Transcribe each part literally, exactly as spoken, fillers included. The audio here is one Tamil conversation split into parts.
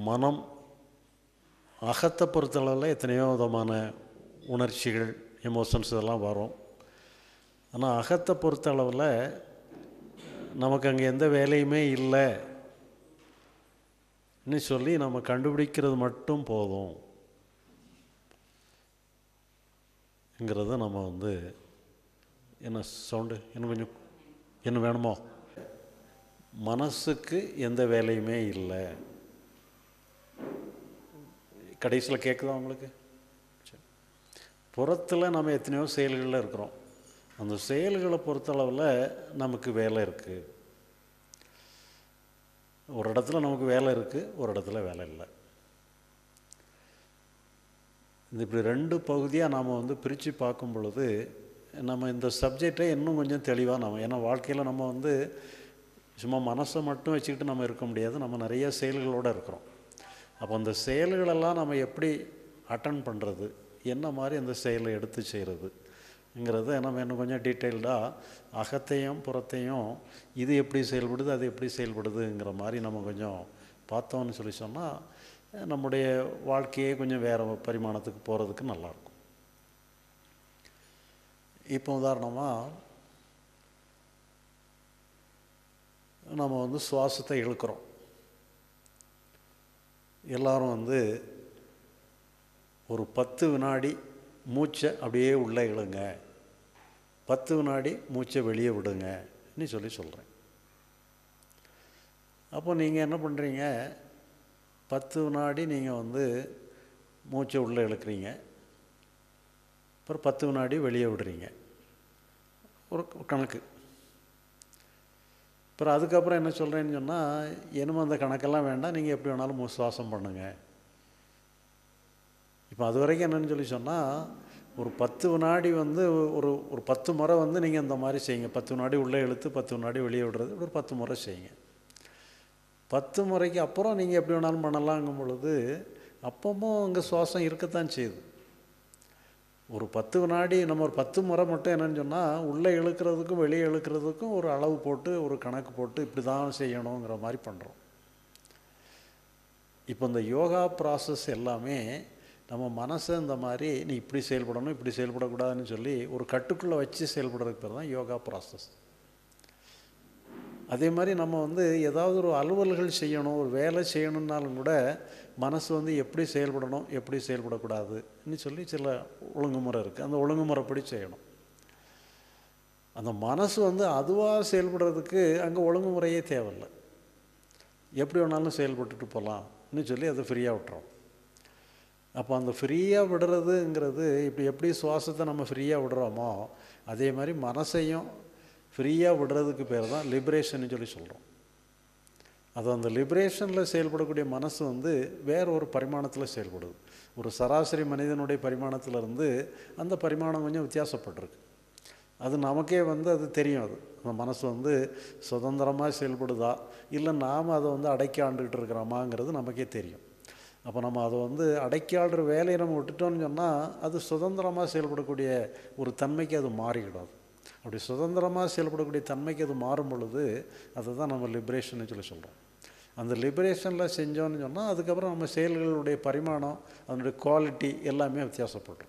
மனம் அகத்தை பொறுத்தளவில் எத்தனையோ விதமான உணர்ச்சிகள், எமோஷன்ஸ் இதெல்லாம் வரும். ஆனால் அகத்தை பொறுத்த அளவில் நமக்கு அங்கே எந்த வேலையுமே இல்லைன்னு சொல்லி நம்ம கண்டுபிடிக்கிறது மட்டும் போதும்ங்கிறத நம்ம வந்து என்ன சவுண்டு இன்னும் கொஞ்சம் என்ன வேணுமோ, மனசுக்கு எந்த வேலையுமே இல்லை. கடைசியில் கேட்குதா உங்களுக்கு? சரி, புறத்தில் நம்ம எத்தனையோ செயல்களில் இருக்கிறோம். அந்த செயல்களை பொறுத்தளவில் நமக்கு வேலை இருக்குது. ஒரு இடத்துல நமக்கு வேலை இருக்குது, ஒரு இடத்துல வேலை இல்லை. இந்த இப்படி ரெண்டு பகுதியாக நாம் வந்து பிரித்து பார்க்கும் பொழுது நம்ம இந்த சப்ஜெக்டை இன்னும் கொஞ்சம் தெளிவாக நம்ம, ஏன்னா வாழ்க்கையில் நம்ம வந்து சும்மா மனசை மட்டும் வச்சுக்கிட்டு நம்ம இருக்க முடியாது. நம்ம நிறைய செயல்களோடு இருக்கிறோம். அப்போ அந்த செயல்களெல்லாம் நம்ம எப்படி அட்டன் பண்ணுறது, என்ன மாதிரி அந்த செயலை எடுத்து செய்கிறதுங்கிறத நம்ம இன்னும் கொஞ்சம் டீட்டெயில்டாக அகத்தையும் புறத்தையும் இது எப்படி செயல்படுது, அது எப்படி செயல்படுதுங்கிற மாதிரி நம்ம கொஞ்சம் பார்த்தோம்னு சொல்லி சொன்னால் நம்முடைய வாழ்க்கையே கொஞ்சம் வேறு பரிமாணத்துக்கு போகிறதுக்கு நல்லாயிருக்கும். இப்போ உதாரணமாக நம்ம வந்து சுவாசத்தை இழுக்கிறோம். எல்லாரும் வந்து ஒரு பத்து வினாடி மூச்சை அப்படியே உள்ளே இழுங்க, பத்து வினாடி மூச்சை வெளியே விடுங்கன்னு சொல்லி சொல்கிறேன். அப்போ நீங்கள் என்ன பண்ணுறீங்க, பத்து வினாடி நீங்கள் வந்து மூச்சை உள்ளே இழுக்கிறீங்க, அப்புறம் பத்து வினாடி வெளியே விடுறீங்க, ஒரு கணக்கு. அப்புறம் அதுக்கப்புறம் என்ன சொல்கிறேன்னு சொன்னால், என்னமோ அந்த கணக்கெல்லாம் வேண்டாம், நீங்கள் எப்படி வேணாலும் மூ சுவாசம் பண்ணுங்கள். இப்போ அது வரைக்கும் என்னென்னு சொல்லி சொன்னால், ஒரு பத்து வினாடி வந்து ஒரு ஒரு பத்து முறை வந்து நீங்கள் இந்த மாதிரி செய்யுங்க. பத்து வினாடி உள்ளே இழுத்து பத்து வினாடி வெளியே விடுறது, ஒரு பத்து முறை செய்யுங்க. பத்து முறைக்கு அப்புறம் நீங்கள் எப்படி வேணாலும் பண்ணலாங்கும் பொழுது அப்பவும் அங்கே சுவாசம் இருக்கத்தான் செய்யுது. ஒரு பத்து வினாடி நம்ம ஒரு பத்து முறை மட்டும் என்னென்னு சொன்னால், உள்ளே இழுக்கிறதுக்கும் வெளியே இழுக்கிறதுக்கும் ஒரு அளவு போட்டு ஒரு கணக்கு போட்டு இப்படி தான் செய்யணுங்கிற மாதிரி பண்ணுறோம். இப்போ இந்த யோகா ப்ராசஸ் எல்லாமே நம்ம மனசை இந்த மாதிரி நீ இப்படி செயல்படணும், இப்படி செயல்படக்கூடாதுன்னு சொல்லி ஒரு கட்டுக்குள்ளே வச்சு செயல்படுறதுக்கு பேர் தான் யோகா ப்ராசஸ். அதே மாதிரி நம்ம வந்து ஏதாவது ஒரு அலுவல்கள் செய்யணும், ஒரு வேலை செய்யணுன்னாலும் கூட மனசு வந்து எப்படி செயல்படணும், எப்படி செயல்படக்கூடாதுன்னு சொல்லி சில ஒழுங்குமுறை இருக்குது. அந்த ஒழுங்குமுறைப்படி செய்யணும். அந்த மனசு வந்து அதுவாக செயல்படுறதுக்கு அங்கே ஒழுங்குமுறையே தேவையில்லை. எப்படி வேணாலும் செயல்பட்டுட்டு போகலாம்னு சொல்லி அதை ஃப்ரீயாக விட்டுறோம். அப்போ அந்த ஃப்ரீயாக விடுறதுங்கிறது இப்போ எப்படி சுவாசத்தை நம்ம ஃப்ரீயாக விடுறோமோ அதே மாதிரி மனசையும் ஃப்ரீயாக விடுறதுக்கு பேர் தான் லிபரேஷன்னு சொல்லி சொல்கிறோம். அது அந்த லிபரேஷனில் செயல்படக்கூடிய மனசு வந்து வேறு ஒரு பரிமாணத்தில் செயல்படுது. ஒரு சராசரி மனிதனுடைய பரிமாணத்திலேருந்து அந்த பரிமாணம் கொஞ்சம் வித்தியாசப்பட்டிருக்கு. அது நமக்கே வந்து அது தெரியும். அது அந்த மனசு வந்து சுதந்திரமாக செயல்படுதா இல்லை நாம் அதை வந்து அடக்கி ஆண்டுக்கிட்டு இருக்கிறோமாங்கிறது நமக்கே தெரியும். அப்போ நம்ம அதை வந்து அடக்கி ஆடுற வேலையை நம்ம விட்டுட்டோம்னு சொன்னால் அது சுதந்திரமாக செயல்படக்கூடிய ஒரு தன்மைக்கு அது மாறிவிடாது. அப்படி சுதந்திரமாக செயல்படக்கூடிய தன்மைக்கு அது மாறும் பொழுது அதை தான் நம்ம லிபரேஷன்னு சொல்லி சொல்கிறோம். அந்த லிபரேஷனில் செஞ்சோன்னு சொன்னால் அதுக்கப்புறம் நம்ம செயல்களுடைய பரிமாணம், அதனுடைய குவாலிட்டி எல்லாமே வித்தியாசப்படும்.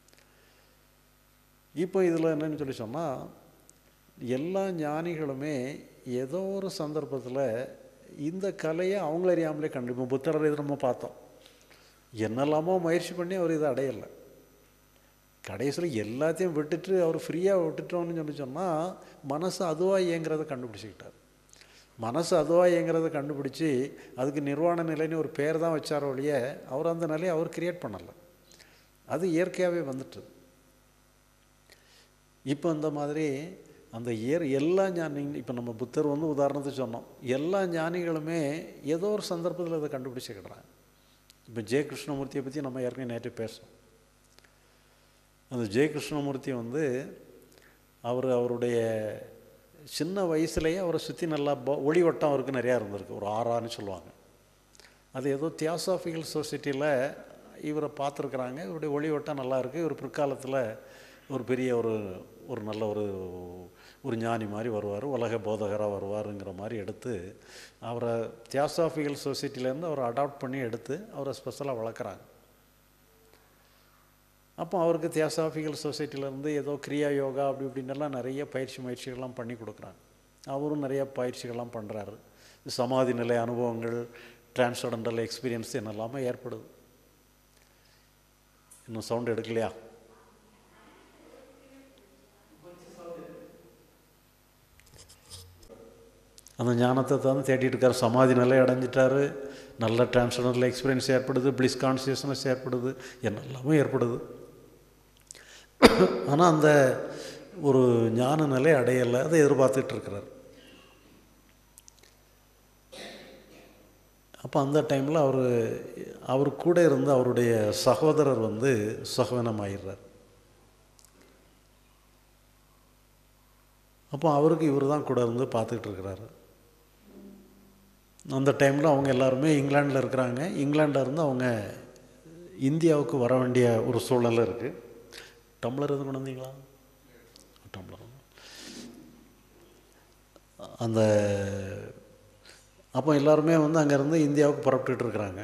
இப்போ இதில் என்னன்னு சொல்லி சொன்னால், எல்லா ஞானிகளுமே ஏதோ ஒரு சந்தர்ப்பத்தில் இந்த கலையை அவங்கள அறியாமலே கண்டிப்பாக புத்தரை இதை நம்ம பார்த்தோம். என்னெல்லாமோ முயற்சி பண்ணி அவர் இதை அடையலை. கடைசியில் எல்லாத்தையும் விட்டுட்டு அவர் ஃப்ரீயாக விட்டுட்டோன்னு சொல்லி சொன்னால் மனசு அதுவாக இயங்கிறத கண்டுபிடிச்சிக்கிட்டார். மனசு அதுவாக இயங்கிறத கண்டுபிடிச்சி அதுக்கு நிர்வாண நிலைன்னு ஒரு பேர் தான் வச்சார ஒழிய அவர் அந்த நிலையை அவர் கிரியேட் பண்ணலை. அது இயற்கையாகவே வந்துட்டு. இப்போ இந்த மாதிரி அந்த இயற் எல்லா ஞானி, இப்போ நம்ம புத்தர் வந்து உதாரணத்துக்கு சொன்னோம், எல்லா ஞானிகளுமே ஏதோ ஒரு சந்தர்ப்பத்தில் அதை கண்டுபிடிச்சிக்கிடுறாங்க. இப்போ ஜெய கிருஷ்ணமூர்த்தியை பற்றி நம்ம ஏற்கனவே நேற்று பேசணும். அந்த ஜெய கிருஷ்ணமூர்த்தி வந்து அவர் அவருடைய சின்ன வயசுலேயே அவரை சுற்றி நல்லா ஒளி வட்டம் அவருக்கு நிறையா இருந்திருக்கு. ஒரு ஆறான்னு சொல்லுவாங்க. அது ஏதோ தியாசாபிக்கல் சொசைட்டியில் இவரை பார்த்துருக்குறாங்க. இவருடைய ஒளி வட்டம் நல்லா இருக்குது. இவர் பிற்காலத்தில் ஒரு பெரிய ஒரு ஒரு நல்ல ஒரு ஒரு ஞானி மாதிரி வருவார், உலக போதகராக வருவாருங்கிற மாதிரி எடுத்து அவரை தியாசாபிக்கல் சொசைட்டிலேருந்து அவரை அடாப்ட் பண்ணி எடுத்து அவரை ஸ்பெஷலாக வளர்க்குறாங்க. அப்போ அவருக்கு தியாசாபிக்கல் சொசைட்டிலேருந்து ஏதோ கிரியா யோகா அப்படி இப்படின்னெல்லாம் நிறைய பயிற்சி முயற்சிகள்லாம் பண்ணி கொடுக்குறாங்க. அவரும் நிறைய பயிற்சிகள்லாம் பண்ணுறாரு. சமாதி நிலை அனுபவங்கள், டிரான்ஸ்செண்டல் எக்ஸ்பீரியன்ஸ் என்னெல்லாமே ஏற்படுது. இன்னும் சவுண்ட் எடுக்கலையா? அந்த ஞானத்தை தான் தேடிட்டு இருக்கார். சமாதி நிலை அடைஞ்சிட்டாரு, நல்ல டிரான்ஸ்செண்டல் எக்ஸ்பீரியன்ஸ் ஏற்படுது, பிளிஸ் கான்சியஸ்னஸ் ஏற்படுது, என்னெல்லாமே ஏற்படுது. ஆனால் அந்த ஒரு ஞான நிலை அடையலை, அதை எதிர்பார்த்துட்டு இருக்கிறார். அப்போ அந்த டைமில் அவர் அவர் கூட இருந்த அவருடைய சகோதரர் வந்து சகவனமாயிடுறார். அப்போ அவருக்கு இவர் தான் கூட இருந்து பார்த்துக்கிட்டு இருக்கிறாரு. அந்த டைமில் அவங்க எல்லாருமே இங்கிலாண்டில் இருக்கிறாங்க. இங்கிலாண்டில் இருந்து அவங்க இந்தியாவுக்கு வர வேண்டிய ஒரு சூழ்நிலை இருக்குது. டம்ளர் எதுவும் கொண்டு வந்தீங்களா? டம்ளர். அந்த அப்போ எல்லாருமே வந்து அங்கேருந்து இந்தியாவுக்கு புறப்பட்டுட்டு இருக்கிறாங்க.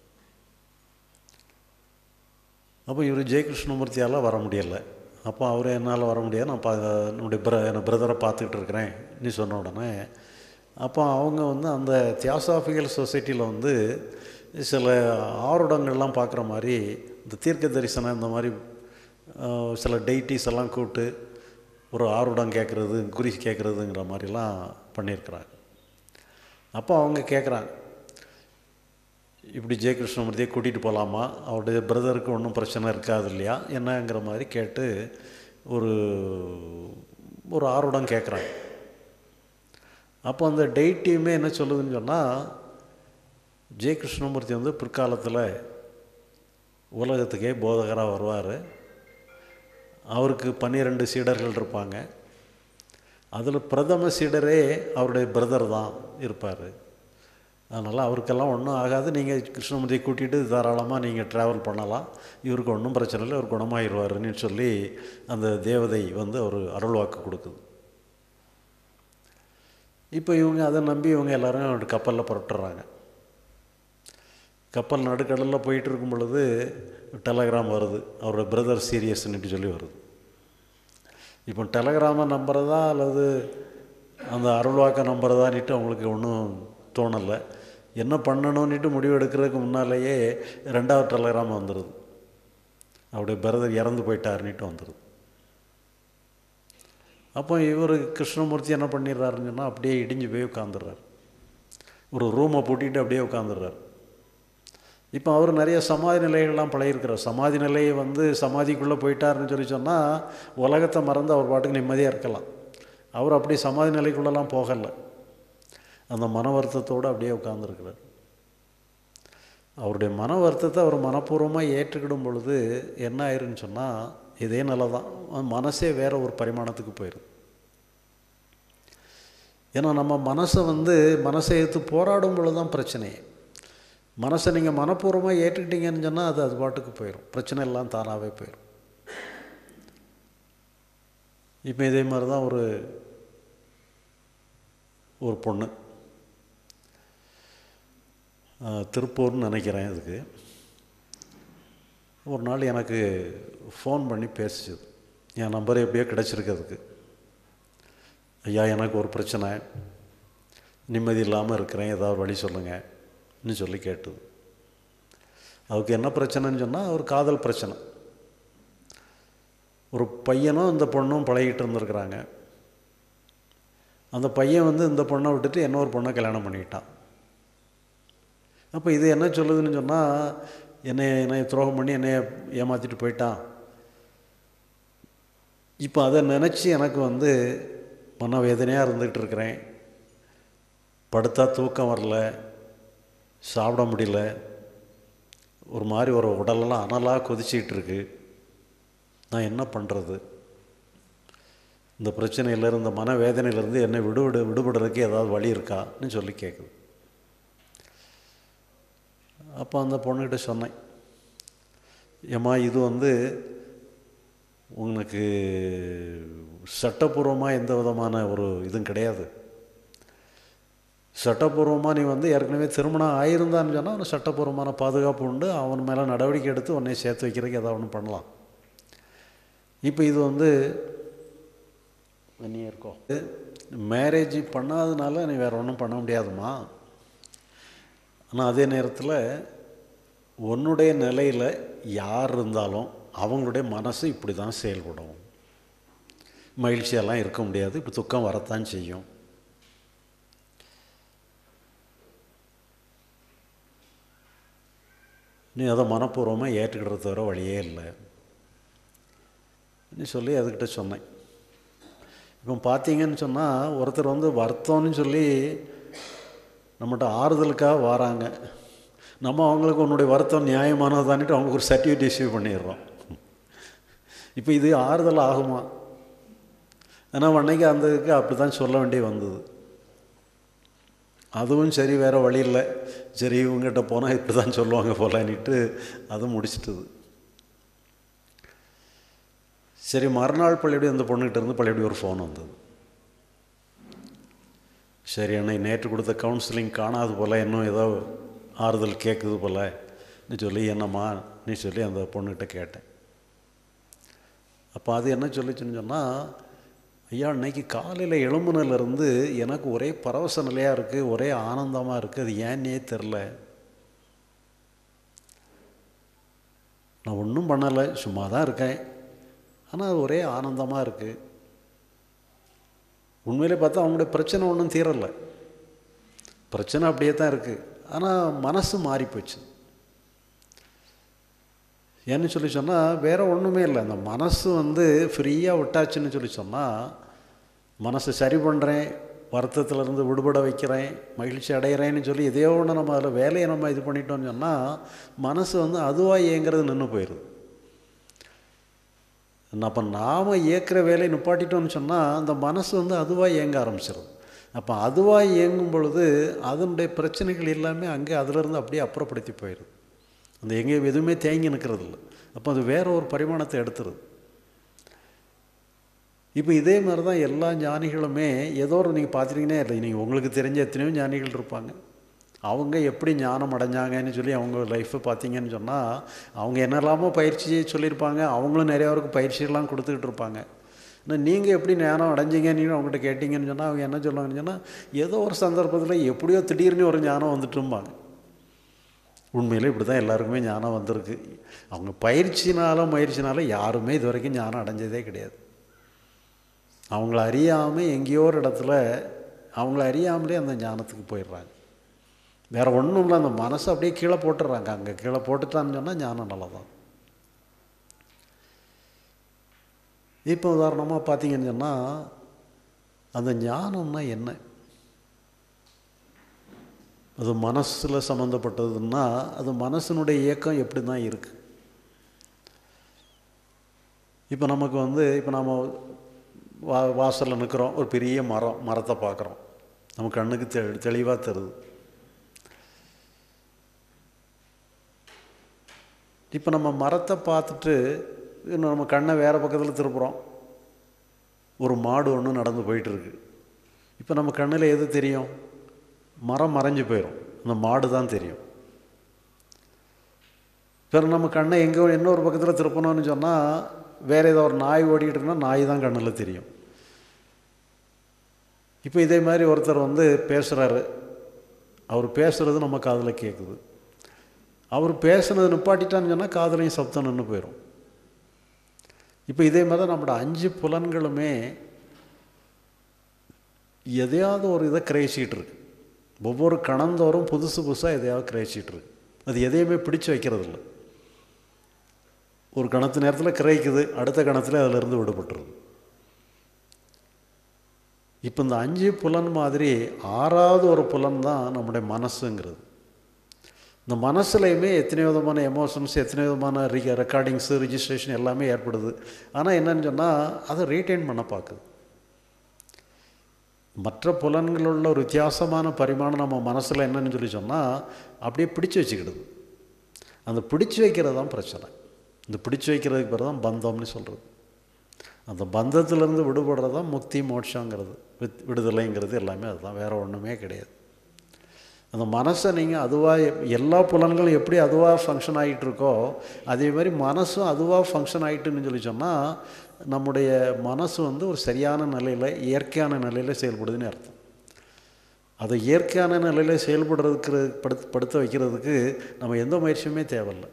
அப்போ இவர் ஜெய கிருஷ்ணமூர்த்தியால் வர முடியலை. அப்போ அவர் என்னால் வர முடியாது, நான் பா என்னுடைய பிர என் பிரதரை பார்த்துக்கிட்டு இருக்கிறேன் நீ சொன்ன உடனே, அப்போ அவங்க வந்து அந்த தியாசாபிக்கல் சொசைட்டியில் வந்து சில ஆருடங்கள்லாம் பார்க்குற மாதிரி இந்த தீர்க்க தரிசனம் இந்த மாதிரி சில டெய்டிஸ் எல்லாம் கூப்பிட்டு ஒரு ஆருடம் கேட்குறது, குறி கேட்குறதுங்கிற மாதிரிலாம் பண்ணியிருக்கிறாங்க. அப்போ அவங்க கேட்குறாங்க, இப்படி ஜெய கிருஷ்ணமூர்த்தியை கூட்டிகிட்டு போகலாமா, அவருடைய பிரதருக்கு ஒன்றும் பிரச்சனை இருக்காது இல்லையா என்னங்கிற மாதிரி கேட்டு ஒரு ஒரு ஆர்வடம் கேட்குறாங்க. அப்போ அந்த டெய்டியுமே என்ன சொல்லுதுன்னு சொன்னால், ஜெய கிருஷ்ணமூர்த்தி வந்து பிற்காலத்தில் உலகத்துக்கே போதகராக வருவார், அவருக்கு பன்னிரெண்டு சீடர்கள் இருப்பாங்க, அதில் பிரதம சீடரே அவருடைய பிரதர் தான் இருப்பார், அதனால் அவருக்கெல்லாம் ஒன்றும் ஆகாது, நீங்கள் கிருஷ்ணமூர்த்தியை கூட்டிகிட்டு தாராளமாக நீங்கள் ட்ராவல் பண்ணலாம், இவருக்கு ஒன்றும் பிரச்சனை இல்லை, அவர் குணமாகிடுவாருன்னு சொல்லி அந்த தேவதை வந்து ஒரு அருள் வாக்கு கொடுக்குது. இப்போ இவங்க அதை நம்பி இவங்க எல்லோரும் ஒரு கப்பலில் புறட்டுறாங்க. கப்பல் நடுக்கடலில் போயிட்டு இருக்கும் பொழுது டெலகிராம் வருது, அவரோட பிரதர் சீரியஸ்ன்னுட்டு சொல்லி வருது. இப்போ டெலகிராமை நம்புறதா அல்லது அந்த அருள்வாக்கை நம்புறதான்னுட்டு அவங்களுக்கு ஒன்றும் தோணலை. என்ன பண்ணணும்னுட்டு முடிவு எடுக்கிறதுக்கு முன்னாலேயே ரெண்டாவது டெலகிராம் வந்துடுது, அவருடைய பிரதர் இறந்து போயிட்டாருன்னுட்டு வந்துடுது. அப்போ இவர் கிருஷ்ணமூர்த்தி என்ன பண்ணிடுறாருன்னு சொன்னால் அப்படியே இடிஞ்சு போய் உட்காந்துடுறார், ஒரு ரூமை பூட்டிகிட்டு அப்படியே உட்காந்துடுறார். இப்போ அவர் நிறைய சமாதி நிலைகள்லாம் பழகிருக்கிறார். சமாதி நிலையை வந்து சமாதிக்குள்ளே போயிட்டாருன்னு சொல்லி சொன்னால் உலகத்தை மறந்து அவர் பாட்டுக்கு நிம்மதியாக இருக்கலாம். அவர் அப்படி சமாதி நிலைக்குள்ளெல்லாம் போகலை, அந்த மன வருத்தத்தோடு அப்படியே உட்காந்துருக்கிறார். அவருடைய மன வருத்தத்தை அவர் மனப்பூர்வமாக ஏற்றுக்கிடும் பொழுது என்ன ஆயிருன்னு சொன்னால், இதே நிலை தான், மனசே வேறு ஒரு பரிமாணத்துக்கு போயிடும். ஏன்னா நம்ம மனசை வந்து மனசை எடுத்து போராடும் பொழுது தான் பிரச்சனையே. மனசை நீங்கள் மனப்பூர்வமாக ஏற்றுக்கிட்டீங்கன்னு சொன்னால் அது அது பாட்டுக்கு போயிடும், பிரச்சனை எல்லாம் தானாகவே போயிடும். இப்போ இதே மாதிரி தான் ஒரு ஒரு பொண்ணு, திருப்பூர்னு நினைக்கிறேன், இதுக்கு ஒரு நாள் எனக்கு ஃபோன் பண்ணி பேசிச்சது, என் நம்பர் எப்படியோ கிடச்சிருக்கு. அதுக்கு, ஐயா எனக்கு ஒரு பிரச்சனை, நிம்மதி இல்லாமல் இருக்கிறேன், ஏதாவது வழி சொல்லுங்கன்னு சொல்லி கேட்டது. அதுக்கு என்ன பிரச்சனைன்னு சொன்னால், ஒரு காதல் பிரச்சனை. ஒரு பையனும் இந்த பொண்ணும் பழகிட்டு இருந்திருக்கிறாங்க. அந்த பையன் வந்து இந்த பொண்ணை விட்டுட்டு இன்னொரு பொண்ணை கல்யாணம் பண்ணிக்கிட்டான். அப்போ இது என்ன சொல்லுதுன்னு சொன்னால், என்னை என்னை துரோகம் பண்ணி என்னை ஏமாற்றிட்டு போயிட்டான். இப்போ அதை நினச்சி எனக்கு வந்து மன வேதனையாக இருந்துகிட்டு இருக்கிறேன், படுத்தா தூக்கம் வரல, சாப்பிட முடியல, ஒரு மாதிரி ஒரு உடலெல்லாம் அனலாக கொதிச்சிக்கிட்டு இருக்கு, நான் என்ன பண்ணுறது, இந்த பிரச்சனையிலேருந்து இந்த மன வேதனையிலேருந்து என்னை விடுவிடு விடுபடுறதுக்கு ஏதாவது வழி இருக்கான்னு சொல்லி கேட்குது. அப்போ அந்த பொண்ணுக்கிட்ட சொன்னேன், ஏம்மா இது வந்து உனக்கு சட்டப்பூர்வமாக எந்த விதமான ஒரு இதுவும் கிடையாது. சட்டப்பூர்வமாக நீ வந்து ஏற்கனவே திருமணம் ஆயிருந்தான்னு சொன்னால் அவனுக்கு சட்டப்பூர்வமான பாதுகாப்பு உண்டு. அவன் மேலே நடவடிக்கை எடுத்து உன்னை சேர்த்து வைக்கிறதுக்கு ஏதாவது ஒன்று பண்ணலாம். இப்போ இது வந்து நீ இருக்கோம் மேரேஜ் பண்ணாதனால நீ வேறு ஒன்றும் பண்ண முடியாதுமா. ஆனால் அதே நேரத்தில் உன்னுடைய நிலையில் யார் இருந்தாலும் அவங்களுடைய மனசு இப்படி தான் செயல்படும். மகிழ்ச்சியெல்லாம் இருக்க முடியாது, இப்படி துக்கம் வரத்தான் செய்யும். நீ அதை மனப்பூர்வமாக ஏற்றுக்கிட்ட தவிர வழியே இல்லை நீ சொல்லி அதுக்கிட்ட சொன்னேன். இப்போ பார்த்தீங்கன்னு சொன்னால் ஒருத்தர் வந்து வருத்தம்னு சொல்லி நம்மகிட்ட ஆறுதலுக்காக வராங்க. நம்ம அவங்களுக்கு உன்னுடைய வருத்தம் நியாயமானதான்ட்டு அவங்களுக்கு ஒரு சர்டிஃபிகேட் இஷ்யூ பண்ணிடுறோம். இப்போ இது ஆறுதல் ஆகுமா? ஆனால் அன்னைக்கு அந்த இதுக்கு அப்படி தான் சொல்ல வேண்டி வந்தது. அதுவும் சரி, வேறு வழி இல்லை, சரி இவங்ககிட்ட போனால் இப்படி தான் சொல்லுவாங்க போலன்னுட்டு அதுவும் முடிச்சிட்டது. சரி, மறுநாள் பள்ளியோட அந்த பொண்ணுகிட்ட இருந்து பள்ளியோட ஒரு ஃபோன் வந்தது. சரி அண்ணா நேற்று கொடுத்த கவுன்சிலிங் காணாது போல், இன்னும் ஏதோ ஆறுதல் கேட்குது போல் நீ சொல்லி என்னம்மா நீ சொல்லி அந்த பொண்ணுகிட்ட கேட்டேன். அப்போ அது என்ன சொல்லிச்சுன்னு சொன்னால், ஐயா இன்னைக்கு காலையில் எழும்புனிலேருந்து எனக்கு ஒரே பரவச நிலையாக இருக்குது, ஒரே ஆனந்தமாக இருக்குது, அது ஏன்னே தெரில. நான் ஒன்றும் பண்ணலை, சும்மா தான் இருக்கேன், ஆனால் அது ஒரே ஆனந்தமாக இருக்குது. உண்மையிலே பார்த்தா அவங்களுடைய பிரச்சனை ஒன்றும் தீரலை, பிரச்சனை அப்படியே தான் இருக்குது, ஆனால் மனசு மாறிப்போச்சு. ஏன்னு சொல்லி சொன்னால் வேறு ஒன்றுமே இல்லை, அந்த மனசு வந்து ஃப்ரீயாக விட்டாச்சுன்னு சொல்லி சொன்னால் மனசை சரி பண்ணுறேன், வருத்தத்திலேருந்து விடுபட வைக்கிறேன், மகிழ்ச்சி அடைகிறேன்னு சொல்லி எதையோ ஒன்று நம்ம அதில் வேலையை நம்ம இது பண்ணிட்டோம்னு சொன்னால் மனசு வந்து அதுவாக இயங்கிறது நின்று போயிடுது. அப்போ நாம் இயக்கிற வேலையை நிப்பாட்டிட்டோம்னு சொன்னால் அந்த மனசு வந்து அதுவாக இயங்க ஆரம்பிச்சிடும். அப்போ அதுவாக இயங்கும் பொழுது அதனுடைய பிரச்சனைகள் எல்லாமே அங்கே அதிலிருந்து அப்படியே அப்புறப்படுத்தி போயிடுது. அந்த எங்கேயும் எதுவுமே தேங்கி நிற்கிறது இல்லை. அப்போ அது வேறு ஒரு பரிமாணத்தை எடுத்துருது. இப்போ இதே மாதிரி தான் எல்லா ஞானிகளுமே ஏதோ ஒரு நீங்கள் பார்த்துட்டிங்கன்னா இல்லை, நீங்கள் உங்களுக்கு தெரிஞ்ச எத்தனையோ ஞானிகள் இருப்பாங்க. அவங்க எப்படி ஞானம் அடைஞ்சாங்கன்னு சொல்லி அவங்க லைஃப்பை பார்த்தீங்கன்னு சொன்னால் அவங்க என்னெல்லாமோ பயிற்சி சொல்லியிருப்பாங்க, அவங்களும் நிறையா பேருக்கு பயிற்சியெல்லாம் கொடுத்துக்கிட்டு இருப்பாங்க. ஆனால் நீங்கள் எப்படி ஞானம் அடைஞ்சிங்கன்னு அவங்ககிட்ட கேட்டிங்கன்னு சொன்னால் அவங்க என்ன சொல்லுவாங்கன்னு சொன்னால் ஏதோ ஒரு சந்தர்ப்பத்தில் எப்படியோ திடீர்னு ஒரு ஞானம் வந்துட்டும்பாங்க. உண்மையில் இப்படி தான் எல்லாருக்குமே ஞானம் வந்திருக்கு. அவங்க பயிற்சினாலும் முயற்சினாலும் யாருமே இது வரைக்கும் ஞானம் அடைஞ்சதே கிடையாது. அவங்கள அறியாமல் எங்கேயோ ஒரு இடத்துல அவங்கள அறியாமலே அந்த ஞானத்துக்கு போயிடுறாங்க. வேறு ஒன்றும் இல்லை, அந்த மனசை அப்படியே கீழே போட்டுடுறாங்க. அங்கே கீழே போட்டுட்டான்னு சொன்னால் ஞானம் நல்லா தான். இப்போ உதாரணமாக பார்த்தீங்கன்னு சொன்னால் அந்த ஞானம்னா என்ன? அது மனசில் சம்மந்தப்பட்டதுன்னா அது மனசினுடைய இயக்கம் எப்படி தான் இருக்குது. இப்போ நமக்கு வந்து இப்போ நம்ம வா வாசலில் நிற்கிறோம், ஒரு பெரிய மரம் மரத்தை பார்க்குறோம், நம்ம கண்ணுக்கு தெ தெளிவாக தருது. இப்போ நம்ம மரத்தை பார்த்துட்டு இன்னும் நம்ம கண்ணை வேறு பக்கத்தில் திருப்புறோம், ஒரு மாடு ஒன்று நடந்து போயிட்டுருக்கு. இப்போ நம்ம கண்ணில் எது தெரியும்? மரம் மறைஞ்சு போயிடும், அந்த மாடு தான் தெரியும். பிறகு நம்ம கண்ணை எங்கே இன்னொரு பக்கத்தில் திருப்பணும்னு சொன்னால் வேறு ஏதோ ஒரு நாய் ஓடிக்கிட்டு இருக்குன்னா நாய் தான் கண்ணில் தெரியும். இப்போ இதே மாதிரி ஒருத்தர் வந்து பேசுகிறாரு, அவர் பேசுகிறது நம்ம காதில் கேட்குது. அவர் பேசுனது நிப்பாட்டிட்டான்னு சொன்னால் காதுலையும் சப்தம் நின்று போயிடும். இப்போ இதே மாதிரி தான் நம்மளோட அஞ்சு புலன்களுமே எதையாவது ஒரு இதை கிரகிச்சிக்கிட்டு இருக்கு. ஒவ்வொரு கணந்தோறும் புதுசு புதுசாக எதையாவது கிரகிச்சிட்டு இருக்கு. அது எதையுமே பிடிச்சு வைக்கிறது இல்லை. ஒரு கணத்து நேரத்தில் கிரகிக்குது, அடுத்த கணத்தில் அதிலிருந்து விடுபட்டுருது. இப்போ இந்த அஞ்சு புலன் மாதிரி ஆறாவது ஒரு புலன் தான் நம்முடைய மனசுங்கிறது. இந்த மனசுலையுமே எத்தனை விதமான எமோஷன்ஸ், எத்தனை விதமான ரி ரெக்கார்டிங்ஸு ரிஜிஸ்ட்ரேஷன் எல்லாமே ஏற்படுது. ஆனால் என்னன்னு சொன்னால் அதை ரீட்டைன் பண்ண பார்க்குது. மற்ற புலன்களுள்ள ஒரு வித்தியாசமான பரிமாணம் நம்ம மனசில் என்னன்னு சொல்லி சொன்னால் அப்படியே பிடிச்சு வச்சுக்கிடுது. அந்த பிடிச்சு வைக்கிறது தான் பிரச்சனை. இந்த பிடிச்சு வைக்கிறதுக்கு பேர் தான் பந்தம்னு சொல்கிறது. அந்த பந்தத்திலேருந்து விடுபடுறது தான் முக்தி மோட்சங்கிறது, வித் விடுதலைங்கிறது எல்லாமே அதுதான், வேறு ஒன்றுமே கிடையாது. அந்த மனசை நீங்கள் அதுவாக எல்லா புலன்களும் எப்படி அதுவாக ஃபங்க்ஷன் ஆகிட்டுருக்கோ அதே மாதிரி மனசும் அதுவாக ஃபங்க்ஷன் ஆகிட்டுன்னு சொல்லி சொன்னால் நம்முடைய மனசு வந்து ஒரு சரியான நிலையில் இயற்கையான நிலையில் செயல்படுதுன்னு அர்த்தம். அதை இயற்கையான நிலையில் செயல்படுறதுக்கு படுத்து படுத்த வைக்கிறதுக்கு நம்ம எந்த முயற்சியுமே தேவையில்லை.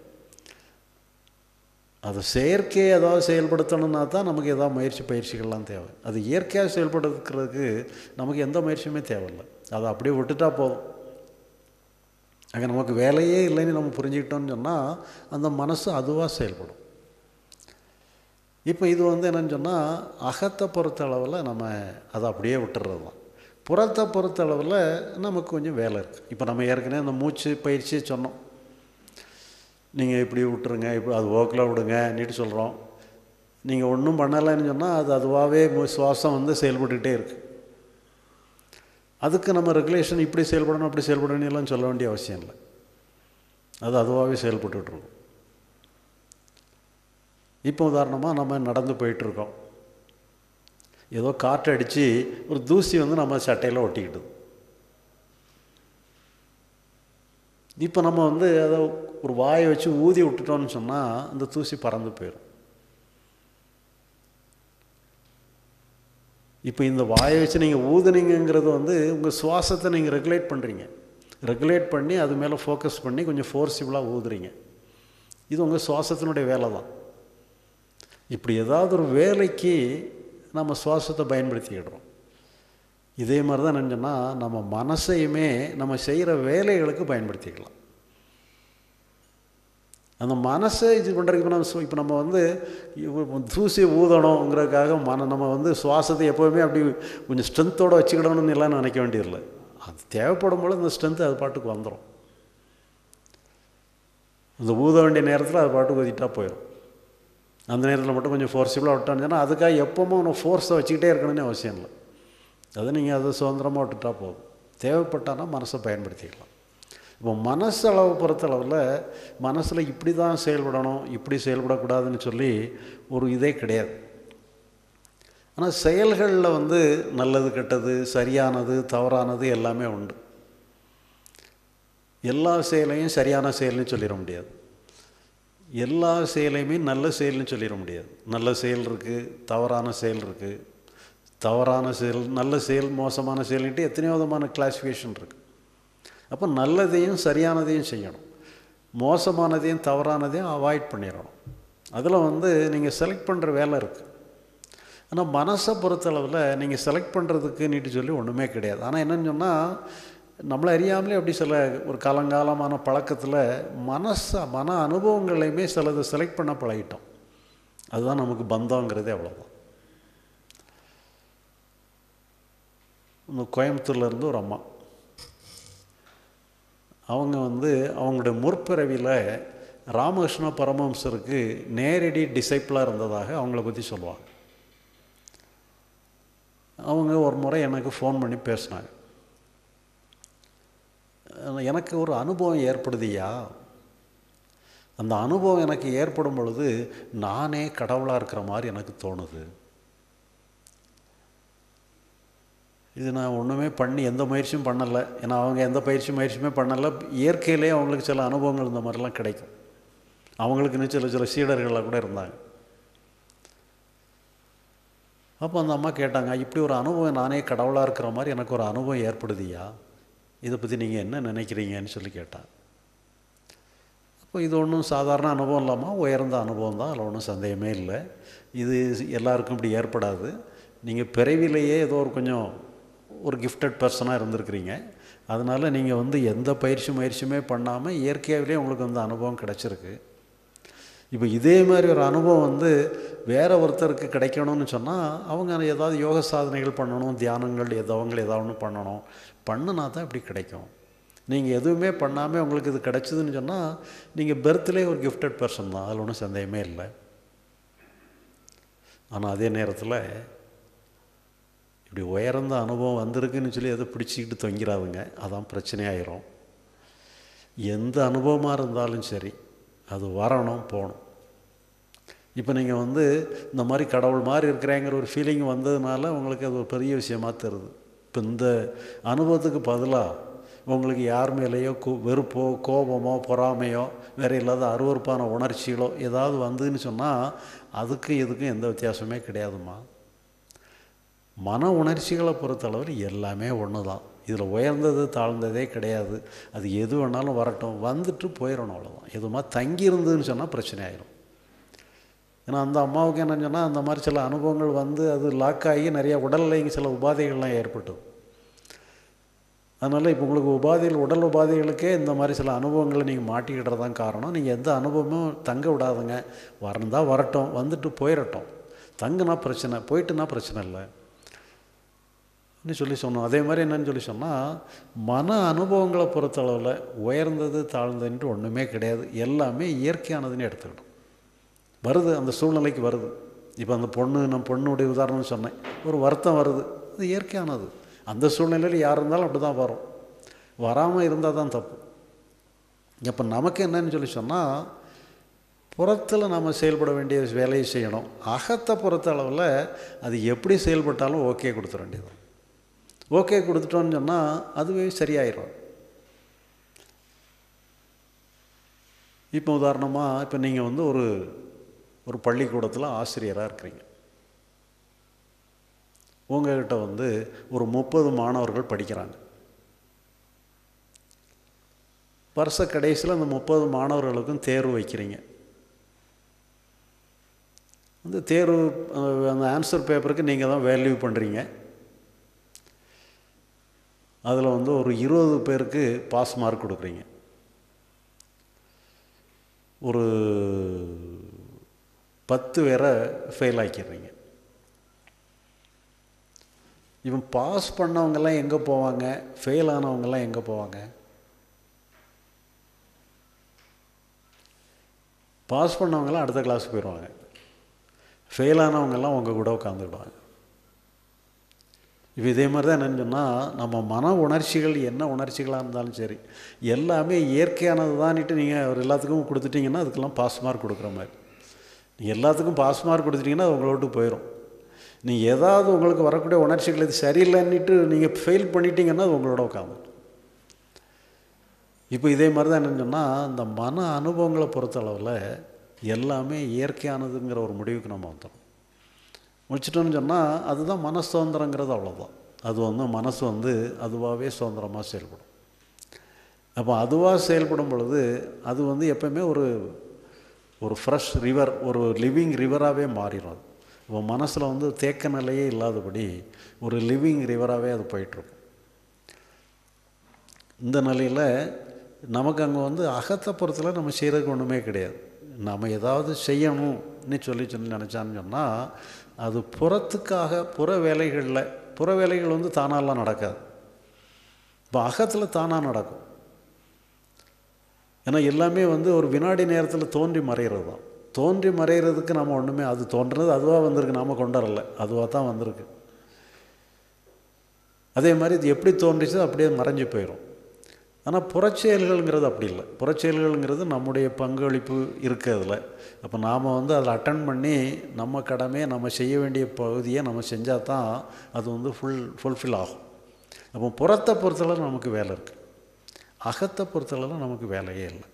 அதை செயற்கையை ஏதாவது செயல்படுத்தணுன்னா தான் நமக்கு ஏதாவது முயற்சி பயிற்சிகள்லாம் தேவை. அது இயற்கையாக செயல்படுத்துறதுக்கு நமக்கு எந்த முயற்சியுமே தேவையில்லை. அதை அப்படியே விட்டுட்டா போதும். அங்கே நமக்கு வேலையே இல்லைன்னு நம்ம புரிஞ்சுக்கிட்டோன்னு சொன்னால் அந்த மனசு அதுவாக செயல்படும். இப்போ இது வந்து என்னன்னு சொன்னால் அகத்தை பொறுத்த அளவில் நம்ம அதை அப்படியே விட்டுறது தான். புறத்தை பொறுத்த அளவில் நமக்கு கொஞ்சம் வேலை இருக்குது. இப்போ நம்ம ஏற்கனவே அந்த மூச்சு பயிற்சியை சொன்னோம். நீங்கள் இப்படி விட்டுருங்க, இப்படி அது ஓக்கில் விடுங்க நீட்டு சொல்கிறோம். நீங்கள் ஒன்றும் பண்ணலைன்னு சொன்னால் அது அதுவாகவே சுவாசம் வந்து செயல்பட்டுக்கிட்டே இருக்குது. அதுக்கு நம்ம ரெகுலேஷன் இப்படி செயல்படணும் அப்படி செயல்படணும் எல்லாம் சொல்ல வேண்டிய அவசியம் இல்லை. அது அதுவாகவே செயல்பட்டுருக்கும். இப்போ உதாரணமாக நம்ம நடந்து போயிட்டுருக்கோம். ஏதோ காற்று அடித்து ஒரு தூசி வந்து நம்ம சட்டையில் ஒட்டிக்கிட்டுது. இப்போ நம்ம வந்து அதை ஒரு வாயை வச்சு ஊதி விட்டுட்டோம்னு சொன்னால் அந்த தூசி பறந்து போயிடும். இப்போ இந்த வாயை வச்சு நீங்கள் ஊதுனீங்கிறது வந்து உங்கள் சுவாசத்தை நீங்கள் ரெகுலேட் பண்ணுறீங்க. ரெகுலேட் பண்ணி அது மேலே ஃபோக்கஸ் பண்ணி கொஞ்சம் ஃபோர்ஸிபிளாக ஊதுறீங்க. இது உங்கள் சுவாசத்தினுடைய வேலை தான். இப்படி ஏதாவது ஒரு வேலைக்கு நம்ம சுவாசத்தை பயன்படுத்திக்கிடுறோம். இதே மாதிரி தான் என்னன்னா நம்ம மனசையுமே நம்ம செய்கிற வேலைகளுக்கு பயன்படுத்திக்கலாம். அந்த மனசை இது பண்ணுறதுக்கு இப்போ நம்ம இப்போ நம்ம வந்து தூசி ஊதணுங்கிறதுக்காக மன நம்ம வந்து சுவாசத்தை எப்போவுமே அப்படி கொஞ்சம் ஸ்ட்ரென்த்தோடு வச்சுக்கிடணும்னு எல்லாம் நினைக்க வேண்டியதில்லை. அது தேவைப்படும் போது அந்த ஸ்ட்ரென்த்து அது பாட்டுக்கு வந்துடும். அந்த ஊத வேண்டிய நேரத்தில் அது பாட்டுக்கு ஊதிட்டா போயிடும். அந்த நேரத்தில் மட்டும் கொஞ்சம் ஃபோர்ஸிபிளாக விட்டான்னு அதுக்காக எப்போவும் ஒன்று ஃபோர்ஸை வச்சுக்கிட்டே இருக்கணும்னு அவசியம் இல்லை. அதை நீங்கள் அதை சுதந்திரமாக விட்டுட்டா போதும். தேவைப்பட்டானா மனசை பயன்படுத்திக்கலாம். இப்போ மனசு அளவு பொறுத்தளவில் மனசில் இப்படி தான் செயல்படணும் இப்படி செயல்படக்கூடாதுன்னு சொல்லி ஒரு இதே கிடையாது. ஆனால் செயல்களில் வந்து நல்லது கெட்டது சரியானது தவறானது எல்லாமே உண்டு. எல்லா செயலையும் சரியான செயல்னு சொல்லிட முடியாது. எல்லா செயலையுமே நல்ல செயல்னு சொல்லிட முடியாது. நல்ல செயல் இருக்குது, தவறான செயல் இருக்குது. தவறான செயல் நல்ல செயல் மோசமான செயல்கிட்ட எத்தனையோ விதமான கிளாஸிஃபிகேஷன் இருக்குது. அப்போ நல்லதையும் சரியானதையும் செய்யணும், மோசமானதையும் தவறானதையும் அவாய்ட் பண்ணிடணும். அதில் வந்து நீங்கள் செலக்ட் பண்ணுற வேலை இருக்குது. ஆனால் மனசை பொறுத்தளவில் நீங்கள் செலக்ட் பண்ணுறதுக்கு நீட்டு சொல்லி ஒன்றுமே கிடையாது. ஆனால் என்னென்னு சொன்னால் நம்மளை அறியாமலே அப்படி சில ஒரு காலங்காலமான பழக்கத்தில் மனசை மன அனுபவங்களையுமே சிலது செலக்ட் பண்ண பழகிட்டோம். அதுதான் நமக்கு பந்தங்கிறதே அவ்வளோதான். இந்த கோயம்புத்தூர்லேருந்து ஒரு அம்மா, அவங்க வந்து அவங்களுடைய முற்பிறவியில் ராமகிருஷ்ண பரமஹம்சருக்கு நேரடி டிசைப்பிளாக இருந்ததாக அவங்கள பற்றி சொல்லுவாங்க. அவங்க ஒரு முறை எனக்கு ஃபோன் பண்ணி பேசினாங்க. எனக்கு ஒரு அனுபவம் ஏற்படுதியா, அந்த அனுபவம் எனக்கு ஏற்படும் பொழுது நானே கடவுளாக இருக்கிற மாதிரி எனக்கு தோணுது. இது நான் ஒன்றுமே பண்ணி எந்த முயற்சியும் பண்ணலை. ஏன்னா அவங்க எந்த பயிற்சி முயற்சியுமே பண்ணலை. இயற்கையிலே அவங்களுக்கு சில அனுபவங்கள் இந்த மாதிரிலாம் கிடைக்கும். அவங்களுக்குன்னு சில சில சீடர்களாக கூட இருந்தாங்க. அப்போ அந்த அம்மா கேட்டாங்க, இப்படி ஒரு அனுபவம் நானே கடவுளாக இருக்கிற மாதிரி எனக்கு ஒரு அனுபவம் ஏற்படுதியா, இதை பற்றி நீங்கள் என்ன நினைக்கிறீங்கன்னு சொல்லி கேட்டாங்க. அப்போ இது ஒன்றும் சாதாரண அனுபவம் இல்லாமல் உயர்ந்த அனுபவம் தான், அதில் ஒன்றும் சந்தேகமே இல்லை. இது எல்லாருக்கும் இப்படி ஏற்படாது. நீங்கள் பிறவிலேயே ஏதோ ஒரு கொஞ்சம் ஒரு கிஃப்டட் பர்சனாக இருந்திருக்கிறீங்க. அதனால் நீங்கள் வந்து எந்த பயிற்சி முயற்சியுமே பண்ணாமல் இயற்கையாகவே உங்களுக்கு வந்து அனுபவம் கிடச்சிருக்கு. இப்போ இதே மாதிரி ஒரு அனுபவம் வந்து வேறு ஒருத்தருக்கு கிடைக்கணும்னு சொன்னால் அவங்க ஏதாவது யோக சாதனைகள் பண்ணணும், தியானங்கள் ஏதோவங்கள் ஏதாவது ஒன்று பண்ணணும். பண்ணினா தான் இப்படி கிடைக்கும். நீங்கள் எதுவுமே பண்ணாமல் உங்களுக்கு இது கிடைச்சிதுன்னு சொன்னால் நீங்கள் பெர்த்லேயே ஒரு கிஃப்டட் பர்சன் தான், அதில் ஒன்றும் சந்தேகமே இல்லை. ஆனால் அதே நேரத்தில் இப்படி உயர்ந்த அனுபவம் வந்திருக்குன்னு சொல்லி எதை பிடிச்சிக்கிட்டு தொங்கிறாதுங்க. அதான் பிரச்சனையாயிரும். எந்த அனுபவமாக இருந்தாலும் சரி அது வரணும் போகணும். இப்போ நீங்கள் வந்து இந்த மாதிரி கடவுள் மாதிரி இருக்கிறேங்கிற ஒரு ஃபீலிங் வந்ததுனால உங்களுக்கு அது ஒரு பெரிய விஷயமா தருது. இப்போ இந்த அனுபவத்துக்கு பதிலாக உங்களுக்கு யார் மேலேயோ கு வெறுப்போ கோபமோ பொறாமையோ வேறு இல்லாத அருவருப்பான உணர்ச்சிகளோ ஏதாவது வந்ததுன்னு சொன்னால் அதுக்கும் இதுக்கும் எந்த வித்தியாசமே கிடையாதுமா. மன உணர்ச்சிகளை பொறுத்தளவில் எல்லாமே ஒன்று தான். இதில் உயர்ந்தது தாழ்ந்ததே கிடையாது. அது எது வேணாலும் வரட்டும், வந்துட்டு போயிடணும், அவ்வளோதான். எதுமா தங்கி இருந்ததுன்னு சொன்னால் பிரச்சனை ஆயிடும். ஏன்னா அந்த அம்மாவுக்கு என்னன்னு சொன்னால் அந்த மாதிரி சில அனுபவங்கள் வந்து அது லாக் ஆகி நிறைய உடல்லையும் சில உபாதைகள்லாம் ஏற்பட்டது. அதனால் இப்போ உங்களுக்கு உபாதைகள் உடல் உபாதைகளுக்கே இந்த மாதிரி சில அனுபவங்களை நீங்கள் மாட்டிக்கிட்டு தான் காரணம். நீங்கள் எந்த அனுபவமும் தங்க விடாதுங்க. வரந்தால் வரட்டும், வந்துட்டு போயிடட்டும். தங்குனா பிரச்சனை, போயிட்டுனா பிரச்சனை இல்லை சொல்லி சொன்னோம். அதே மாதிரி என்னன்னு சொல்லி சொன்னால் மன அனுபவங்களை பொறுத்தளவில் உயர்ந்தது தாழ்ந்ததுன்ட்டு ஒன்றுமே கிடையாது. எல்லாமே இயற்கையானதுன்னு எடுத்துக்கிட்டோம். வருது, அந்த சூழ்நிலைக்கு வருது. இப்போ அந்த பொண்ணு, நான் பொண்ணுடைய உதாரணம் சொன்னேன், ஒரு வருத்தம் வருது, அது இயற்கையானது. அந்த சூழ்நிலையில் யார் இருந்தாலும் அப்படி தான் வரும். வராமல் இருந்தால் தான் தப்பு. இப்போ நமக்கு என்னன்னு சொல்லி சொன்னால் புறத்தில் நம்ம செயல்பட வேண்டிய வேலையை செய்யணும். அகத்தை பொறுத்த அளவில் அது எப்படி செயல்பட்டாலும் ஓகே கொடுத்துட வேண்டியது. ஓகே கொடுத்துட்டோன்னு சொன்னால் அதுவே சரியாயிடும். இப்போ உதாரணமாக இப்போ நீங்கள் வந்து ஒரு ஒரு பள்ளிக்கூடத்தில் ஆசிரியராக இருக்கிறீங்க. உங்கள்கிட்ட வந்து ஒரு முப்பது மாணவர்கள் படிக்கிறாங்க. வருஷ கடைசியில் அந்த முப்பது மாணவர்களுக்கும் தேர்வு வைக்கிறீங்க. அந்த தேர்வு அந்த ஆன்சர் பேப்பருக்கு நீங்கள் தான் வேல்யூ பண்ணுறீங்க. அதில் வந்து ஒரு இருபது பேருக்கு பாஸ் மார்க் கொடுக்குறீங்க, ஒரு பத்து பேரை ஃபெயில் ஆக்கிடுறீங்க. இவன் பாஸ் பண்ணவங்கெல்லாம் எங்கே போவாங்க, ஃபெயில் ஆனவங்கெல்லாம் எங்கே போவாங்க? பாஸ் பண்ணவங்கெல்லாம் அடுத்த கிளாஸுக்கு போயிடுவாங்க. ஃபெயில் ஆனவங்கெல்லாம் உங்கள் கூட உட்காந்துக்கிடுவாங்க. இப்போ இதே மாதிரி தான் என்னென்னு சொன்னால் நம்ம மன உணர்ச்சிகள் என்ன உணர்ச்சிகளாக இருந்தாலும் சரி எல்லாமே இயற்கையானது தான்ட்டு நீங்கள் ஒரு எல்லாத்துக்கும் கொடுத்துட்டிங்கன்னா அதுக்கெல்லாம் பாஸ் மார்க் கொடுக்குற மாதிரி. நீங்கள் எல்லாத்துக்கும் பாஸ் மார்க் கொடுத்துட்டிங்கன்னா அது உங்களை விட்டு போயிடும். நீங்கள் ஏதாவது உங்களுக்கு வரக்கூடிய உணர்ச்சிகள் இது சரியில்லைன்னுட்டு நீங்கள் ஃபெயில் பண்ணிட்டீங்கன்னா அது உங்களோட உட்காந்து. இப்போ இதே மாதிரி தான் என்னென்னு சொன்னால் இந்த மன அனுபவங்களை பொறுத்த அளவில் எல்லாமே இயற்கையானதுங்கிற ஒரு முடிவுக்கு நம்ம வந்துடும். முடிச்சிட்டோன்னு சொன்னால் அதுதான் மன சுதந்திரங்கிறது, அவ்வளோதான். அது வந்து மனசு வந்து அதுவாகவே சுதந்திரமாக செயல்படும். அப்போ அதுவாக செயல்படும் பொழுது அது வந்து எப்போவுமே ஒரு ஒரு ஃப்ரெஷ் ரிவர், ஒரு லிவிங் ரிவராகவே மாறிடும். இப்போ மனசில் வந்து தேக்க நிலையே இல்லாதபடி ஒரு லிவிங் ரிவராகவே அது போயிட்டுருக்கும். இந்த நிலையில் நமக்கு அங்கே வந்து அகத்தை பொறுத்தல நம்ம செய்கிறதுக்கு ஒன்றுமே கிடையாது. நம்ம ஏதாவது செய்யணும்னு சொல்லி சொல்லி நினச்சான்னு சொன்னால் அது புறத்துக்காக புற வேலைகளில் புற வேலைகள் வந்து தானாலாம் நடக்காது. இப்போ அகத்தில் தானாக நடக்கும். ஏன்னா எல்லாமே வந்து ஒரு வினாடி நேரத்தில் தோன்றி மறைகிறது தான். தோன்றி மறைகிறதுக்கு நம்ம ஒன்றுமே, அது தோன்றுறது அதுவாக வந்திருக்கு, நாம் கொண்டாடல, அதுவாக தான் வந்திருக்கு. அதே மாதிரி இது எப்படி தோன்றிச்சோ அப்படியே மறைஞ்சு போயிடும். ஆனால் புறச்செயல்கள்ங்கிறது அப்படி இல்லை. புறச்செயல்கள்ங்கிறது நம்முடைய பங்களிப்பு இருக்கிறதுல. அப்போ நாம் வந்து அதில் அட்டன் பண்ணி நம்ம கடமையை நம்ம செய்ய வேண்டிய பகுதியை நம்ம செஞ்சால் தான் அது வந்து ஃபுல் ஃபுல்ஃபில் ஆகும். அப்போ புறத்தை பொறுத்தளவு நமக்கு வேலை இருக்குது, அகத்தை பொறுத்தளவு நமக்கு வேலையே இல்லை.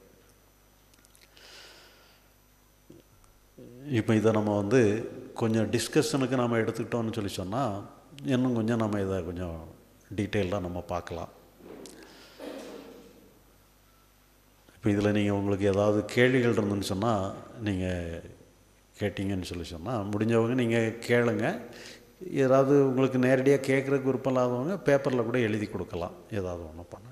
இப்போ இதை நம்ம வந்து கொஞ்சம் டிஸ்கஷனுக்கு நம்ம எடுத்துக்கிட்டோம்னு சொல்லி சொன்னால் இன்னும் கொஞ்சம் நம்ம இதை கொஞ்சம் டீட்டெயிலாக நம்ம பார்க்கலாம். இப்போ இதில் நீங்கள் உங்களுக்கு ஏதாவது கேள்விகள் இருந்துன்னு சொன்னால் நீங்கள் கேட்டிங்கன்னு சொல்லி சொன்னால் முடிஞ்சவங்க நீங்கள் கேளுங்க. ஏதாவது உங்களுக்கு நேரடியாக கேட்குறதுக்கு விருப்பம் இல்லாதவங்க பேப்பரில் கூட எழுதி கொடுக்கலாம், ஏதாவது ஒன்று பண்ணுங்க.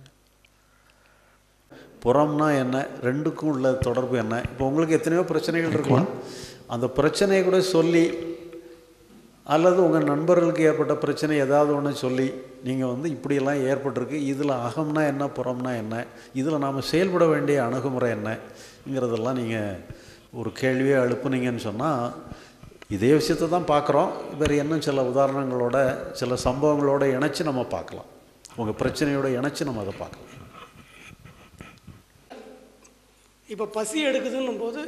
புறம்னா என்ன, ரெண்டுக்கும் உள்ள தொடர்பு என்ன? இப்போ உங்களுக்கு எத்தனையோ பிரச்சனைகள் இருக்கலாம், அந்த பிரச்சனையை கூட சொல்லி அல்லது உங்கள் நண்பர்களுக்கு ஏற்பட்ட பிரச்சனை ஏதாவது ஒன்று சொல்லி நீங்கள் வந்து இப்படியெல்லாம் ஏற்பட்டிருக்கு, இதில் அகம்னா என்ன புறம்னா என்ன, இதில் நாம் செயல்பட வேண்டிய அணுகுமுறை என்னங்கிறதெல்லாம் நீங்கள் ஒரு கேள்வியை எழுப்புனீங்கன்னு சொன்னால் இதே விஷயத்தை தான் பார்க்குறோம், வேறு இன்னும் சில உதாரணங்களோட சில சம்பவங்களோடு இணைச்சி நம்ம பார்க்கலாம். உங்கள் பிரச்சனையோடு இணைச்சி நம்ம அதை பார்க்கலாம். இப்போ பசி எடுக்குதுன்னும் போது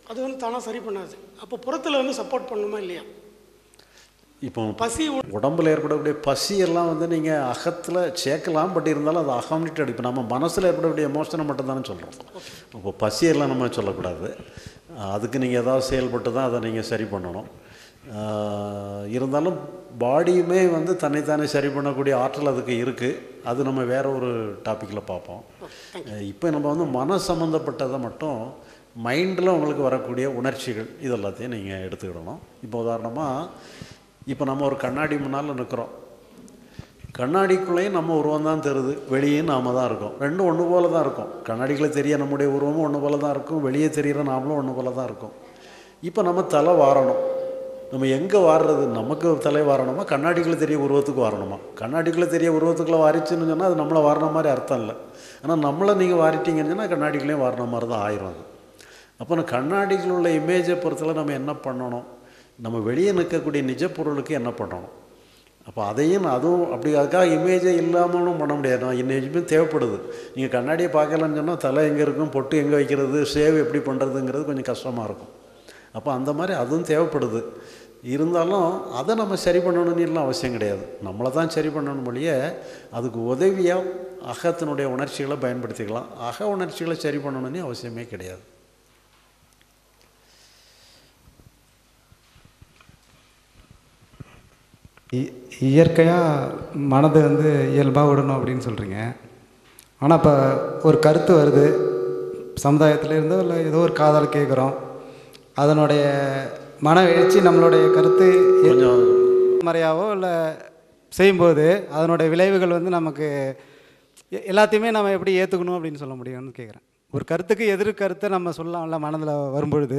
அது வந்து தானாக சரி பண்ணாது. அப்போ புறத்தில் வந்து சப்போர்ட் பண்ணணுமா இல்லையா? இப்போ பசி உடம்புல ஏற்படக்கூடிய பசி எல்லாம் வந்து நீங்கள் அகத்தில் சேர்க்கலாம், பட் இருந்தாலும் அது அகம்னிட்டு இப்போ நம்ம மனசில் ஏற்படக்கூடிய எமோஷனை மட்டும் தானே சொல்கிறோம். இப்போ பசியெல்லாம் நம்ம சொல்லக்கூடாது. அதுக்கு நீங்கள் ஏதாவது செயல்பட்டு தான் அதை நீங்கள் சரி பண்ணணும். இருந்தாலும் பாடியுமே வந்து தன்னைத்தானே சரி பண்ணக்கூடிய ஆற்றல் அதுக்கு இருக்குது. அது நம்ம வேற ஒரு டாப்பிக்கில் பார்ப்போம். இப்போ நம்ம வந்து மன சம்மந்தப்பட்டதை மட்டும் மைண்டில் உங்களுக்கு வரக்கூடிய உணர்ச்சிகள் இது எல்லாத்தையும் நீங்கள் எடுத்துக்கிடணும். இப்போ உதாரணமாக இப்போ நம்ம ஒரு கண்ணாடி முன்னால் நிற்கிறோம். கண்ணாடிக்குள்ளேயும் நம்ம உருவம் தான் தெரியுது, வெளியும் நாம் தான் இருக்கோம். ரெண்டும் ஒன்று போல தான் இருக்கும். கண்ணாடிக்குள்ளே தெரிய நம்முடைய உருவமும் ஒன்று போல தான் இருக்கும், வெளியே தெரிகிற நாமளும் ஒன்று போல தான் இருக்கும். இப்போ நம்ம தலை வாரணும். நம்ம எங்கே வாடுறது? நமக்கு தலை வாரணுமா, கண்ணாடிக்குள்ளே தெரிய உருவத்துக்கு வாரணுமா? கண்ணாடிக்குள்ளே தெரிய உருவத்துக்குள்ளே வாரிச்சுன்னு சொன்னால் அது நம்மளை வாரின மாதிரி அர்த்தம் இல்லை. ஆனால் நம்மளை நீங்கள் வாரிட்டீங்கன்னு சொன்னால் கண்ணாடிக்குள்ளேயும் வாரின மாதிரி தான் ஆயிரும் அது. அப்போ நான் கண்ணாடிக்குள்ள உள்ள இமேஜை பொறுத்தல நம்ம என்ன பண்ணணும், நம்ம வெளியே நிற்கக்கூடிய நிஜ பொருளுக்கு என்ன பண்ணணும். அப்போ அதையும் அதுவும் அப்படி அதுக்காக இமேஜே இல்லாமலும் பண்ண முடியாது. நான் இமேஜுமே தேவைப்படுது. நீங்கள் கண்ணாடியை பார்க்கலன்னு சொன்னால் தலை எங்கே இருக்கும், பொட்டு எங்கே வைக்கிறது, சேவ் எப்படி பண்ணுறதுங்கிறது கொஞ்சம் கஷ்டமாக இருக்கும். அப்போ அந்த மாதிரி அதுவும் தேவைப்படுது. இருந்தாலும் அதை நம்ம சரி பண்ணணும்னு அவசியம் கிடையாது. நம்மளை தான் சரி பண்ணணும் மொழியே அதுக்கு உதவியாக அகத்தினுடைய உணர்ச்சிகளை பயன்படுத்திக்கலாம். அக உணர்ச்சிகளை சரி பண்ணணும்னு அவசியமே கிடையாது. இயற்கையாக மனதை வந்து இயல்பாக விடணும் அப்படின்னு சொல்கிறீங்க. ஆனால் இப்போ ஒரு கருத்து வருது சமுதாயத்தில் இருந்தோ இல்லை ஏதோ ஒரு காதல் கேட்குறோம், அதனுடைய மன எழுச்சி நம்மளுடைய கருத்து மறையாவோ இல்லை செய்யும்போது அதனுடைய விளைவுகள் வந்து நமக்கு எல்லாத்தையுமே நம்ம எப்படி ஏற்றுக்கணும் அப்படின்னு சொல்ல முடியும்னு கேட்குறேன். ஒரு கருத்துக்கு எதிர்கருத்தை நம்ம சொல்லலாம்ல மனதில் வரும்பொழுது.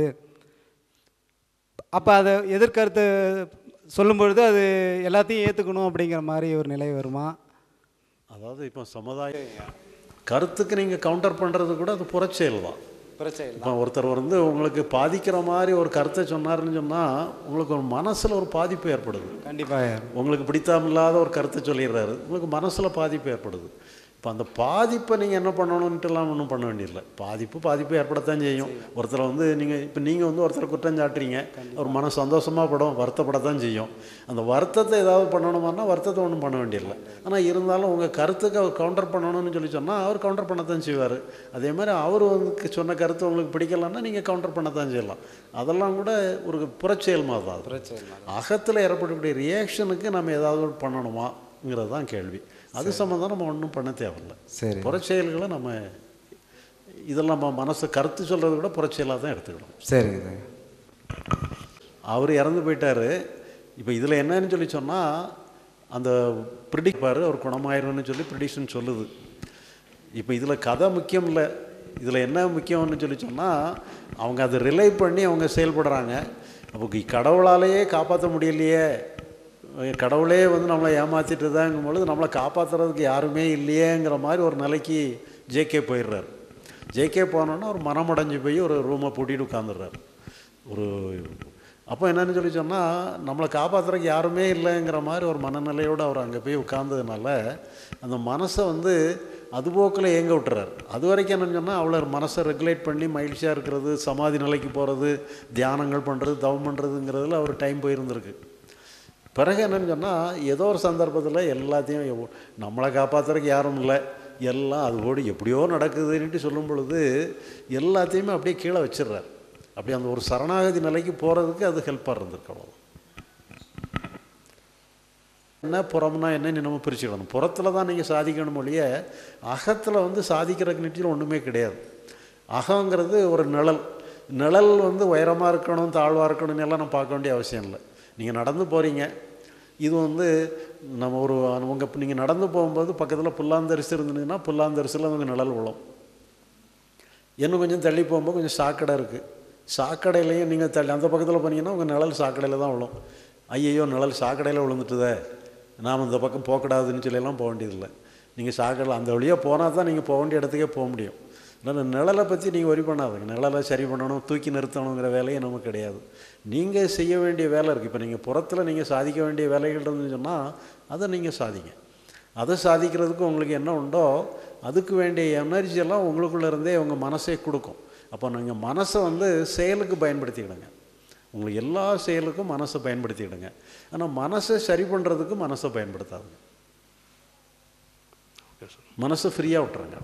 அப்போ அதை எதிர்கருத்து சொல்லும் பொழுது அது எல்லாத்தையும் ஏற்றுக்கணும் அப்படிங்கிற மாதிரி ஒரு நிலை வருமா? அதாவது இப்போ சமுதாய கருத்துக்கு நீங்கள் கவுண்டர் பண்ணுறது கூட அது புறச்செயல் தான். புறச்செயல். இப்போ ஒருத்தர் வந்து உங்களுக்கு பாதிக்கிற மாதிரி ஒரு கருத்தை சொன்னார்னு சொன்னால் உங்களுக்கு ஒரு மனசில் ஒரு பாதிப்பு ஏற்படுது. கண்டிப்பாக. உங்களுக்கு பிடித்தமில்லாத ஒரு கருத்தை சொல்லிடுறாரு, உங்களுக்கு மனசில் பாதிப்பு ஏற்படுது. இப்போ அந்த பாதிப்பை நீங்கள் என்ன பண்ணணுன்ட்டுலாம் ஒன்றும் பண்ண வேண்டியதில்லை. பாதிப்பு பாதிப்பு ஏற்படத்தான் செய்யும். ஒருத்தரை வந்து நீங்கள் இப்போ நீங்கள் வந்து ஒருத்தரை குற்றம் சாட்டுறீங்க, ஒரு மன சந்தோஷமாக படும், வருத்தப்படத்தான் செய்யும். அந்த வருத்தத்தை ஏதாவது பண்ணணுமானா வருத்தத்தை ஒன்றும் பண்ண வேண்டியதில்லை. ஆனால் இருந்தாலும் உங்கள் கருத்துக்கு அவர் கவுண்டர் பண்ணணும்னு சொல்லி சொன்னால் அவர் கவுண்டர் பண்ணத்தான் செய்வார். அதே மாதிரி அவர் வந்து சொன்ன கருத்து உங்களுக்கு பிடிக்கலன்னா நீங்கள் கவுண்டர் பண்ணத்தான் செய்யலாம். அதெல்லாம் கூட ஒரு புறச்செயல் மாதிரி தான். புறச்செயல். அகத்தில் ஏற்படக்கூடிய ரியாக்ஷனுக்கு நம்ம ஏதாவது பண்ணணுமாங்கிறது தான் கேள்வி. அது சம்மந்தம் நம்ம ஒன்றும் பண்ண தேவையில்லை. சரி. புறச்செயல்களை நம்ம இதெல்லாம் நம்ம மனசு கருத்து சொல்கிறத விட புறச்செயலாக தான் எடுத்துக்கணும். சரிங்க. அவர் இறந்து போயிட்டார். இப்போ இதில் என்னன்னு சொல்லி சொன்னால் அந்த ப்ரிடிக்பார் அவர் குணமாயிரும்னு சொல்லி ப்ரிடிக்ஷன் சொல்லுது. இப்போ இதில் கதை முக்கியம் இல்லை. இதில் என்ன முக்கியம்னு சொல்லி சொன்னால் அவங்க அதை ரிலை பண்ணி அவங்க செயல்படுறாங்க. அப்போ கடவுளாலேயே காப்பாற்ற முடியலையே, கடவுளே வந்து நம்மளை ஏமாற்றிட்டு தாங்கும் பொழுது நம்மளை காப்பாற்றுறதுக்கு யாருமே இல்லையேங்கிற மாதிரி ஒரு நிலைக்கு ஜேகே போயிடுறாரு. ஜேகே போனோன்னா ஒரு மனமடைஞ்சு போய் ஒரு ரூமை பூட்டிட்டு உட்காந்துடுறாரு. ஒரு அப்போ என்னன்னு சொல்லி சொன்னால் நம்மளை காப்பாற்றுறதுக்கு யாருமே இல்லைங்கிற மாதிரி ஒரு மனநிலையோடு அவர் அங்கே போய் உட்கார்ந்ததுனால அந்த மனசை வந்து அதுபோக்கில் ஏங்க விட்டுறாரு. அது வரைக்கும் என்னன்னு சொன்னால் அவ்வளோ மனசை ரெகுலேட் பண்ணி மகிழ்ச்சியாக இருக்கிறது, சமாதி நிலைக்கு போகிறது, தியானங்கள் பண்ணுறது, தவம் பண்ணுறதுங்கிறதுல அவர் டைம் போயிருந்திருக்கு. பிறகு என்னன்னு சொன்னால் ஏதோ ஒரு சந்தர்ப்பத்தில் எல்லாத்தையும் நம்மளை காப்பாற்றுறதுக்கு யாரும் இல்லை, எல்லாம் அதுபோடு எப்படியோ நடக்குதுன்ட்டு சொல்லும் பொழுது எல்லாத்தையுமே அப்படியே கீழே வச்சிடுறார். அப்படி அந்த ஒரு சரணாகதி நிலைக்கு போகிறதுக்கு அது ஹெல்ப்பாக இருந்திருக்கு. அவ்வளோ என்ன புறம்னா என்னன்னு நம்ம பிரிச்சுக்கணும். புறத்தில் தான் நீங்கள் சாதிக்கணும் ஒழிய அகத்தில் வந்து சாதிக்கிறதுக்கு நிச்சயம் ஒன்றுமே கிடையாது. அகங்கிறது ஒரு நிழல். நிழல் வந்து உயரமாக இருக்கணும் தாழ்வாக இருக்கணும்னு எல்லாம் நம்ம பார்க்க வேண்டிய அவசியம் இல்லை. நீங்கள் நடந்து போகிறீங்க, இது வந்து நம்ம ஒரு உங்கள் நீங்கள் நடந்து போகும்போது பக்கத்தில் புல்லாந்தரிசி இருந்ததுன்னா புல்லாந்தரிசியில் உங்கள் நிழல் விழும். இன்னும் கொஞ்சம் தள்ளி போகும்போது கொஞ்சம் சாக்கடை இருக்குது, சாக்கடையிலையும் நீங்கள் தள்ளி அந்த பக்கத்தில் போனீங்கன்னா உங்கள் நிழல் சாக்கடையில் தான் விழும். ஐயையோ நிழல் சாக்கடையில் விழுந்துட்டுதே, நாம் இந்த பக்கம் போகக்கூடாதுன்னு சொல்லியெல்லாம் போக வேண்டியதில்லை. நீங்கள் சாக்கடை அந்த வழியாக போனால் தான் நீங்கள் போக வேண்டிய இடத்துக்கே போக முடியும். இல்லைன்னா நிழலை பற்றி நீங்கள் ஒரி பண்ணாதுங்க. நிழலை சரி பண்ணணும், தூக்கி நிறுத்தணுங்கிற வேலையே நமக்கு கிடையாது. நீங்கள் செய்ய வேண்டிய வேலை இருக்குது. இப்போ நீங்கள் புறத்தில் நீங்கள் சாதிக்க வேண்டிய வேலைகள் இருந்துன்னு சொன்னால் அதை நீங்கள் சாதிங்க. அதை சாதிக்கிறதுக்கு உங்களுக்கு என்ன உண்டோ அதுக்கு வேண்டிய எனர்ஜியெல்லாம் உங்களுக்குள்ளே இருந்தே உங்கள் மனசே கொடுக்கும். அப்போ நீங்கள் மனசை வந்து செயலுக்கு பயன்படுத்திக்கிடுங்க. உங்களுக்கு எல்லா செயலுக்கும் மனசை பயன்படுத்திக்கிடுங்க. ஆனால் மனசை சரி பண்ணுறதுக்கு மனசை பயன்படுத்தாதுங்க. மனசை ஃப்ரீயாக விட்டுருங்க.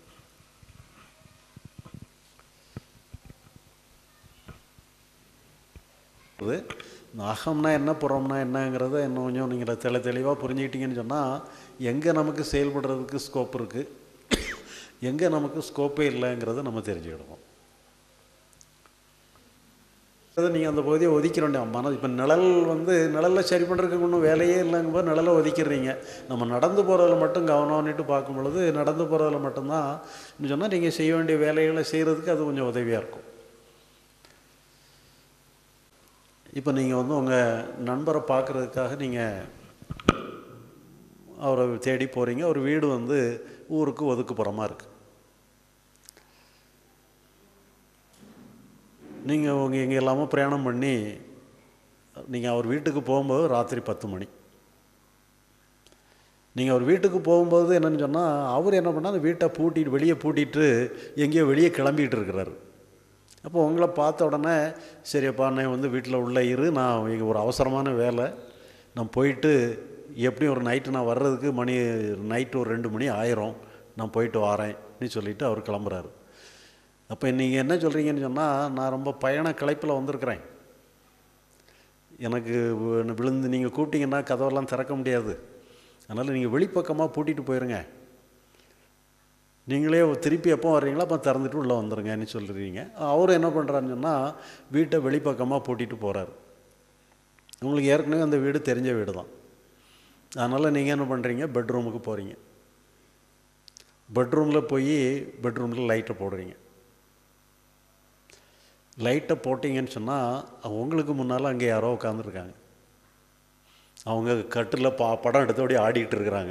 அது அகம்னா என்ன புறம்னா என்னங்கிறத இன்னும் கொஞ்சம் நீங்கள் தெளி தெளிவாக புரிஞ்சுக்கிட்டீங்கன்னு சொன்னால் எங்கே நமக்கு செயல்படுறதுக்கு ஸ்கோப் இருக்குது, எங்கே நமக்கு ஸ்கோப்பே இல்லைங்கிறத நம்ம தெரிஞ்சுக்கிடுவோம். அதை நீங்கள் அந்த பகுதியை ஒதுக்கிற வேண்டிய மன இப்போ நிழல் வந்து நிழலில் சரி பண்ணுறதுக்கு ஒன்றும் வேலையே இல்லைங்கும்போது நிழலை ஒதுக்கிடுறீங்க. நம்ம நடந்து போகிறதில் மட்டும் கவனம்னுட்டு பார்க்கும் பொழுது நடந்து போகிறதில் மட்டும்தான் சொன்னால் நீங்கள் செய்ய வேண்டிய வேலைகளை செய்கிறதுக்கு அது கொஞ்சம் உதவியாக இருக்கும். இப்போ நீங்கள் வந்து உங்கள் நண்பரை பார்க்குறதுக்காக நீங்கள் அவரை தேடி போகிறீங்க. ஒரு வீடு வந்து ஊருக்கு ஒதுக்குப்புறமாக இருக்குது. நீங்கள் உங்கள் எங்கே இல்லாமல் பிரயாணம் பண்ணி நீங்கள் அவர் வீட்டுக்கு போகும்போது ராத்திரி பத்து மணி. நீங்கள் அவர் வீட்டுக்கு போகும்போது என்னென்னு சொன்னால் அவர் என்ன பண்ணால் அந்த வீட்டை பூட்டிட்டு வெளியே பூட்டிட்டு எங்கேயோ வெளியே கிளம்பிகிட்டு இருக்கிறாரு. அப்போ உங்களை பார்த்த உடனே சரியப்பா நான் வந்து வீட்டில் உள்ள இரு, நான் இங்கே ஒரு அவசரமான வேலை, நான் போயிட்டு எப்படியும் ஒரு நைட்டு நான் வர்றதுக்கு மணி நைட்டு ஒரு ரெண்டு மணி ஆயிரும், நான் போயிட்டு வரேன்னு சொல்லிவிட்டு அவர் கிளம்புறாரு. அப்போ நீங்கள் என்ன சொல்கிறீங்கன்னு சொன்னால் நான் ரொம்ப பயண களைப்பில் வந்திருக்கிறேன், எனக்கு விழுந்து நீங்கள் கூப்பிட்டீங்கன்னா கதவெல்லாம் திறக்க முடியாது, அதனால் நீங்கள் வெளிப்பக்கமாக பூட்டிகிட்டு போயிருங்க, நீங்களே திருப்பி எப்போ வர்றீங்களோ அப்போ திறந்துட்டு உள்ளே வந்துடுங்கன்னு சொல்கிறீங்க. அவர் என்ன பண்ணுறாருன்னு சொன்னால் வீட்டை வெளிப்பக்கமாக பூட்டிகிட்டு போகிறார். உங்களுக்கு ஏற்கனவே அந்த வீடு தெரிஞ்ச வீடு தான். அதனால் நீங்கள் என்ன பண்ணுறீங்க, பெட்ரூமுக்கு போகிறீங்க. பெட்ரூமில் போய் பெட்ரூமில் லைட்டை போடுறீங்க. லைட்டை போட்டிங்கன்னு சொன்னால் உங்களுக்கு முன்னால் அங்கே யாரோ உட்காந்துருக்காங்க. அவங்க கட்டில் பா படம் எடுத்தபடி ஆடிக்கிட்டு இருக்கிறாங்க.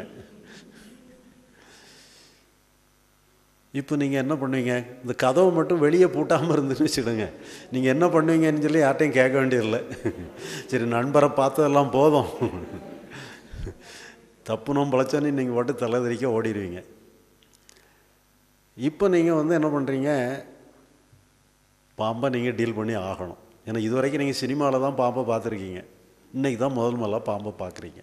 இப்போ நீங்கள் என்ன பண்ணுவீங்க, இந்த கதவை மட்டும் வெளியே பூட்டாமல் இருந்துன்னு வச்சுடுங்க. நீங்கள் என்ன பண்ணுவீங்கன்னு சொல்லி யார்ட்டையும் கேட்க வேண்டியதில்லை. சரி நண்பரை பார்த்ததெல்லாம் போதும், தப்புனும் பழச்சோன்னு நீங்கள் மட்டும் தலைதறிக்க ஓடிடுவீங்க. இப்போ நீங்கள் வந்து என்ன பண்ணுறீங்க, பாம்பை நீங்கள் டீல் பண்ணி ஆகணும். ஏன்னா இது வரைக்கும் நீங்கள் சினிமாவில் தான் பாம்பை பார்த்துருக்கீங்க, இன்றைக்கி தான் முதல் முதல்ல பாம்பை பார்க்குறீங்க.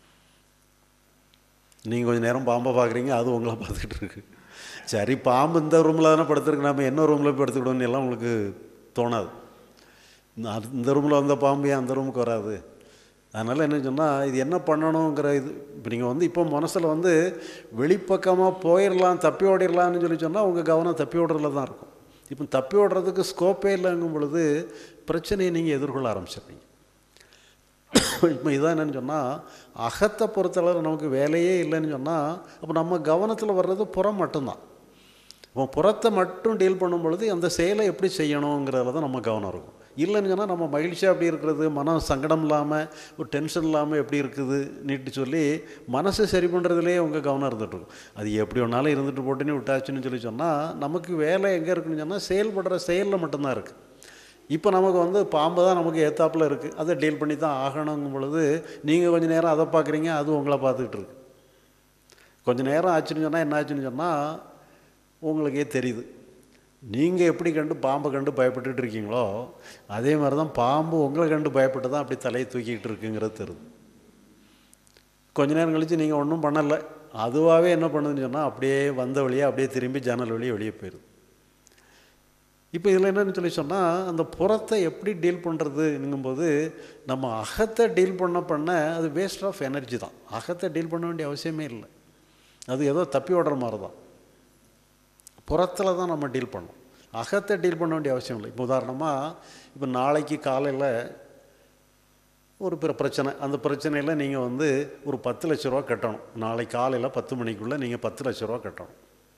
நீங்கள் கொஞ்சம் நேரம் பாம்பை பார்க்குறீங்க, அது உங்களை பார்த்துக்கிட்டு இருக்கு. சரி பாம்பு இந்த ரூமில் தானே படுத்துருக்கு, நம்ம என்ன ரூமில் போய் படுத்துக்கிட்டோன்னு எல்லாம் உங்களுக்கு தோணாது. இந்த ரூமில் வந்த பாம்பு ஏன் அந்த ரூமுக்கு வராது. அதனால் என்ன சொன்னால் இது என்ன பண்ணணுங்கிற இது இப்போ நீங்கள் வந்து இப்போ மனசில் வந்து வெளிப்பக்கமாக போயிடலாம் தப்பி ஓடிடலான்னு சொல்லி சொன்னால் உங்கள் கவனம் தப்பி ஓடுறதுல தான் இருக்கும். இப்போ தப்பி ஓடுறதுக்கு ஸ்கோப்பே இல்லைங்கும் பொழுது பிரச்சனையை நீங்கள் எதிர்கொள்ள ஆரம்பிச்சிடுறீங்க. இப்போ இதான் என்னென்னு சொன்னால் அகத்தை பொறுத்தளவு நமக்கு வேலையே இல்லைன்னு சொன்னால் அப்போ நம்ம கவனத்தில் வர்றது புறம் மட்டும்தான். இப்போ புறத்தை மட்டும் டீல் பண்ணும் பொழுது அந்த செயலை எப்படி செய்யணுங்கிறதுல தான் நம்ம கவனம் இருக்கும். இல்லைன்னு சொன்னால் நம்ம மகிழ்ச்சியாக எப்படி இருக்கிறது, மனம் சங்கடம் இல்லாமல் ஒரு டென்ஷன் இல்லாமல் எப்படி இருக்குது நீட்டு சொல்லி மனசை சரி பண்ணுறதுலேயே உங்கள் கவனம் இருந்துகிட்ருக்கும். அது எப்படி ஒன்றாலும் இருந்துட்டு போட்டுன்னு விட்டாச்சுன்னு சொல்லி சொன்னால் நமக்கு வேலை எங்கே இருக்குன்னு சொன்னால் செயல்படுற செயலில் மட்டும்தான் இருக்குது. இப்போ நமக்கு வந்து பாம்பு தான் நமக்கு ஏத்தாப்பில் இருக்குது, அதை டீல் பண்ணி தான் ஆகணுங்கும் பொழுது நீங்கள் கொஞ்சம் நேரம் அதை பார்க்குறீங்க, அது உங்களை பார்த்துக்கிட்டு இருக்கு. கொஞ்சம் நேரம் ஆச்சுன்னு சொன்னால் என்ன ஆச்சுன்னு சொன்னால் உங்களுக்கே தெரியுது. நீங்கள் எப்படி கண்டு பாம்பை கண்டு பயப்பட்டுட்டு இருக்கீங்களோ அதே மாதிரி தான் பாம்பு உங்களை கண்டு பயப்பட்டு தான் அப்படி தலையை தூக்கிக்கிட்டு இருக்குங்கிறது தெரியுது. கொஞ்ச நேரம் கழித்து நீங்கள் ஒன்றும் பண்ணலை, அதுவாகவே என்ன பண்ணுதுன்னு சொன்னால் அப்படியே வந்த வழியாக அப்படியே திரும்பி ஜன்னல் வழியே வெளியே போயிடுது. இப்போ இதில் என்னென்னு சொல்லி சொன்னால் அந்த புறத்தை எப்படி டீல் பண்ணுறதுங்கும்போது நம்ம அகத்தை டீல் பண்ண பண்ண அது வேஸ்ட் ஆஃப் எனர்ஜி தான். அகத்தை டீல் பண்ண வேண்டிய அவசியமே இல்லை, அது ஏதோ தப்பி ஓடுற மாதிரி தான். புறத்தில் தான் நம்ம டீல் பண்ணணும், அகத்தை டீல் பண்ண வேண்டிய அவசியம் இல்லை. இப்போ உதாரணமாக இப்போ நாளைக்கு காலையில் ஒரு பிற பிரச்சனை, அந்த பிரச்சனையில் நீங்கள் வந்து ஒரு பத்து லட்ச ரூபா கட்டணும். நாளைக்கு காலையில் பத்து மணிக்குள்ளே நீங்கள் பத்து லட்ச ரூபா கட்டணும்.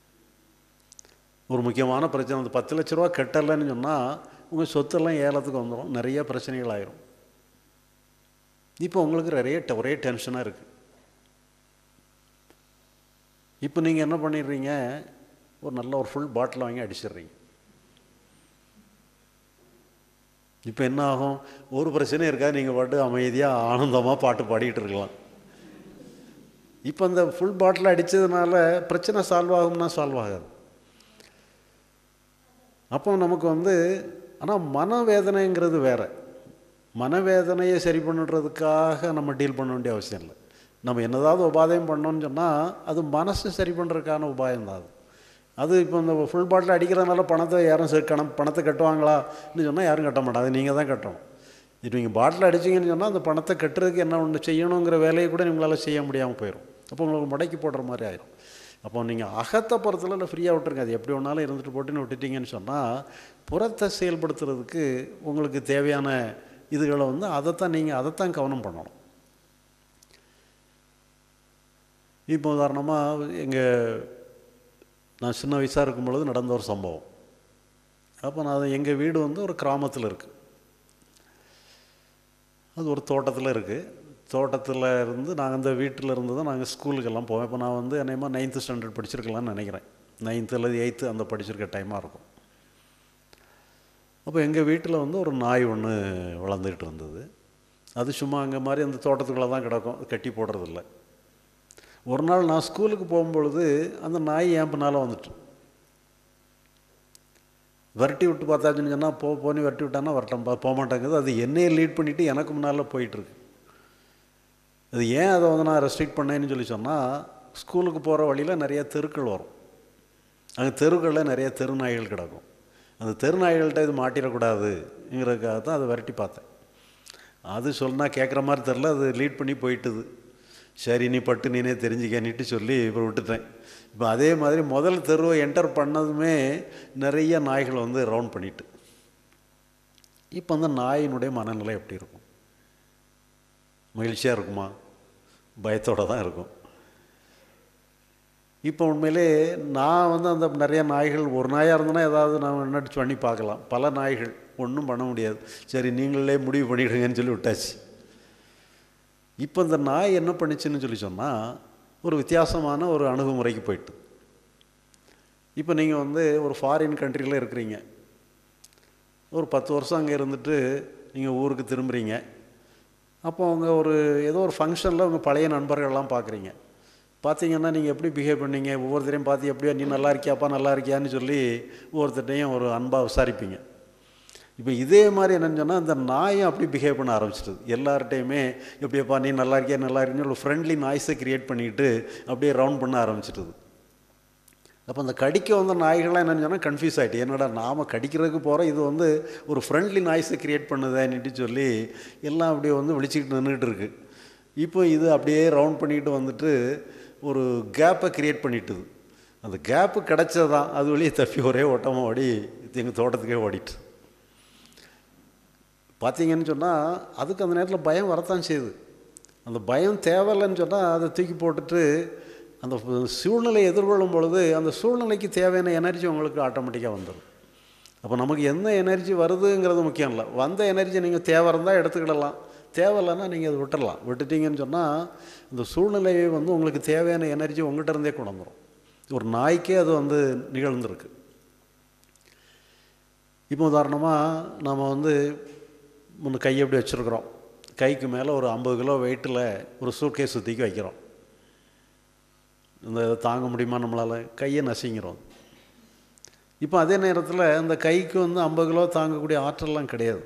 ஒரு முக்கியமான பிரச்சனை, அந்த பத்து லட்ச ரூபா கட்டலைன்னு சொன்னால் உங்கள் சொத்தெல்லாம் ஏலத்துக்கு வந்துடும், நிறைய பிரச்சனைகள் ஆயிரும். இப்போ உங்களுக்கு நிறைய ஒரே டென்ஷனாக இருக்குது. இப்போ நீங்கள் என்ன பண்ணிடுறீங்க, ஒரு நல்ல ஒரு ஃபுல் பாட்டில் வாங்கி அடிச்சிடுறீங்க. இப்போ என்ன ஆகும், ஒரு பிரச்சனையும் இருக்காது, நீங்கள் பாட்டு அமைதியாக ஆனந்தமாக பாட்டு பாடிக்கிட்டு இருக்கலாம். இப்போ அந்த ஃபுல் பாட்டில் அடித்ததுனால பிரச்சனை சால்வ் ஆகும்னா சால்வ் ஆகாது. அப்போ நமக்கு வந்து ஆனால் மனவேதனைங்கிறது வேறு. மனவேதனையை சரி பண்ணுறதுக்காக நம்ம டீல் பண்ண வேண்டிய அவசியம் இல்லை. நம்ம என்னதாவது உபாதையும் பண்ணோன்னு சொன்னால் அது மனசு சரி பண்ணுறதுக்கான உபாயம் தான் அது. அது இப்போ இந்த ஃபுல் பாட்டில் அடிக்கிறதுனால பணத்தை யாரும் சரி கணம் பணத்தை கட்டுவாங்களான்னு சொன்னால் யாரும் கட்ட மாட்டாங்க. அது நீங்கள் தான் கட்டணும். இப்போ நீங்கள் பாட்டில் அடிச்சிங்கன்னு சொன்னால் அந்த பணத்தை கட்டுறதுக்கு என்ன ஒன்று செய்யணுங்கிற வேலையை கூட உங்களால் செய்ய முடியாமல் போயிடும். அப்போ உங்களுக்கு முடக்கி போடுற மாதிரி ஆயிடும். அப்போ நீங்கள் அகத்தை பொறுத்தல இல்லை ஃப்ரீயாக விட்டுருங்க. அது எப்படி ஒன்றாலும் இருந்துட்டு போட்டுன்னு விட்டுட்டிங்கன்னு சொன்னால் புறத்தை செயல்படுத்துறதுக்கு உங்களுக்கு தேவையான இதுகளை வந்து அதைத்தான் நீங்கள் அதைத்தான் கவனம் பண்ணணும். இப்போ உதாரணமாக எங்கள் நான் சின்ன வயசாக இருக்கும் பொழுது நடந்த ஒரு சம்பவம். அப்போ நான் எங்கள் வீடு வந்து ஒரு கிராமத்தில் இருக்குது. அது ஒரு தோட்டத்தில் இருக்குது. தோட்டத்தில் இருந்து நாங்கள் அந்த வீட்டில் இருந்து தான் நாங்கள் ஸ்கூலுக்கெல்லாம் போவேன். இப்போ நான் வந்து என்னையமாக நைன்த்து ஸ்டாண்டர்ட் படிச்சிருக்கலாம்னு நினைக்கிறேன். நைன்த்து அல்லது எயித்து அந்த படிச்சிருக்க டைமாக இருக்கும். அப்போ எங்கள் வீட்டில் வந்து ஒரு நாய் ஒன்று வளர்ந்துக்கிட்டு இருந்தது. அது சும்மா அங்கே மாதிரி அந்த தோட்டத்துக்குள்ளே தான் கிடக்கும், கட்டி போடுறதில்ல. ஒரு நாள் நான் ஸ்கூலுக்கு போகும்பொழுது அந்த நாய் என் பின்னால் வந்துட்டு விரட்டி விட்டு பார்த்தாச்சுன்னு சொன்னால் போ போனி விரட்டி விட்டான்னா வரட்டும் போக மாட்டேங்குது. அது என்னையை லீட் பண்ணிவிட்டு எனக்கு முன்னால் போயிட்டுருக்கு. அது ஏன் அதை வந்து நான் ரெஸ்ட்ரிக்ட் பண்ணேன்னு சொல்லி சொன்னால், ஸ்கூலுக்கு போகிற வழியில் நிறைய தெருக்கள் வரும். அங்கே தெருக்களில் நிறைய தெரு நாய்கள் கிடக்கும். அந்த தெரு நாய்கள்கிட்ட இது மாட்டிடக்கூடாதுங்கிறதுக்காக தான் அதை விரட்டி பார்த்தேன். அது சொன்னால் கேட்குற மாதிரி தெரில, அது லீட் பண்ணி போயிட்டுது. சரி நீ பட்டு நீனே தெரிஞ்சுக்கன்னிட்டு சொல்லி இப்போ விட்டுட்டேன். இப்போ அதே மாதிரி முதல் தெருவை என்டர் பண்ணதுமே நிறைய நாய்கள் வந்து ரவுண்ட் பண்ணிட்டு. இப்போ அந்த நாயினுடைய மனநிலை எப்படி இருக்கும்? மகிழ்ச்சியாக இருக்குமா? பயத்தோடு தான் இருக்கும். இப்போ உண்மையிலே நான் வந்து அந்த நிறைய நாய்கள், ஒரு நாயாக இருந்ததுன்னா ஏதாவது நான் நடிச்சு பண்ணி பார்க்கலாம். பல நாய்கள் ஒன்றும் பண்ண முடியாது. சரி நீங்களே முடிவு பண்ணிவிடுங்கன்னு சொல்லி விட்டாச்சு. இப்போ இந்த நாய் என்ன பண்ணிச்சுன்னு சொல்லி சொன்னால் ஒரு வித்தியாசமான ஒரு அணுகுமுறைக்கு போயிட்டு. இப்போ நீங்கள் வந்து ஒரு ஃபாரின் கண்ட்ரியில் இருக்கிறீங்க. ஒரு பத்து வருஷம் அங்கே இருந்துட்டு நீங்கள் ஊருக்கு திரும்புகிறீங்க. அப்போ அவங்க ஒரு ஏதோ ஒரு ஃபங்க்ஷனில் உங்கள் பழைய நண்பர்கள்லாம் பார்க்குறீங்க. பார்த்தீங்கன்னா நீங்கள் எப்படி பிஹேவ் பண்ணீங்க, ஒவ்வொருத்தரையும் பார்த்து எப்படியா நீ நல்லா இருக்கியாப்பா நல்லா இருக்கியான்னு சொல்லி ஒவ்வொருத்தட்டையும் ஒரு அன்பாக விசாரிப்பீங்க. இப்போ இதே மாதிரி என்னென்னு சொன்னால் அந்த நாயும் அப்படி பிஹேவ் பண்ண ஆரம்பிச்சிட்டது. எல்லார்ட்டையுமே எப்படியப்பா நீ நல்லா இருக்கியா நல்லா இருக்கீங்கன்னு ஒரு ஃப்ரெண்ட்லி நாய்ஸை க்ரியேட் பண்ணிவிட்டு அப்படியே ரவுண்ட் பண்ண ஆரம்பிச்சிட்டது. அப்போ அந்த கடிக்க வந்த நாய்கள்லாம் என்னென்னு சொன்னால் கன்ஃபியூஸ் ஆகிட்டு, என்னடா நாம் கடிக்கிறதுக்கு போகிறோம், இது வந்து ஒரு ஃப்ரெண்ட்லி நாய்ஸை க்ரியேட் பண்ணுதேன்னுட்டு சொல்லி எல்லாம் அப்படியே வந்து விழிச்சிக்கிட்டு நின்றுட்டு இருக்குது. இப்போ இது அப்படியே ரவுண்ட் பண்ணிக்கிட்டு வந்துட்டு ஒரு கேப்பை க்ரியேட் பண்ணிட்டுது. அந்த கேப்பு கிடச்சதான் அது வழியே தப்பி ஒரே ஓட்டமாக ஓடி எங்கள் தோட்டத்துக்கே ஓடிட்டு. பார்த்தீங்கன்னு சொன்னால் அதுக்கு அந்த நேரத்தில் பயம் வரத்தான் செய்யுது. அந்த பயம் தேவையில்லைன்னு சொன்னால் அதை தூக்கி போட்டுட்டு அந்த சூழ்நிலையை எதிர்கொள்ளும் பொழுது அந்த சூழ்நிலைக்கு தேவையான எனர்ஜி உங்களுக்கு ஆட்டோமேட்டிக்காக வந்துடும். அப்போ நமக்கு என்ன எனர்ஜி வருதுங்கிறது முக்கியம் இல்லை. வந்த எனர்ஜி நீங்கள் தேவை இருந்தால் எடுத்துக்கிடலாம், தேவையில்லைன்னா நீங்கள் அதை விட்டுடலாம். விட்டுட்டிங்கன்னு சொன்னால் இந்த சூழ்நிலையை வந்து உங்களுக்கு தேவையான எனர்ஜி உங்கள்கிட்ட இருந்தே கொண்டு வந்துடும். ஒரு நாய்க்கே அது வந்து நிகழ்ந்துருக்கு. இப்போ உதாரணமாக நம்ம வந்து முன்ன கையை எப்படி வச்சுருக்குறோம், கைக்கு மேலே ஒரு ஐம்பது கிலோ வெயிட்டில் ஒரு சூட்கேஸ் தூக்கி வைக்கிறோம். இந்த தாங்க முடியுமா நம்மளால்? கையை நசிங்கிறோம். இப்போ அதே நேரத்தில் அந்த கைக்கு வந்து ஐம்பது கிலோ தாங்கக்கூடிய ஆற்றல்லாம் கிடையாது.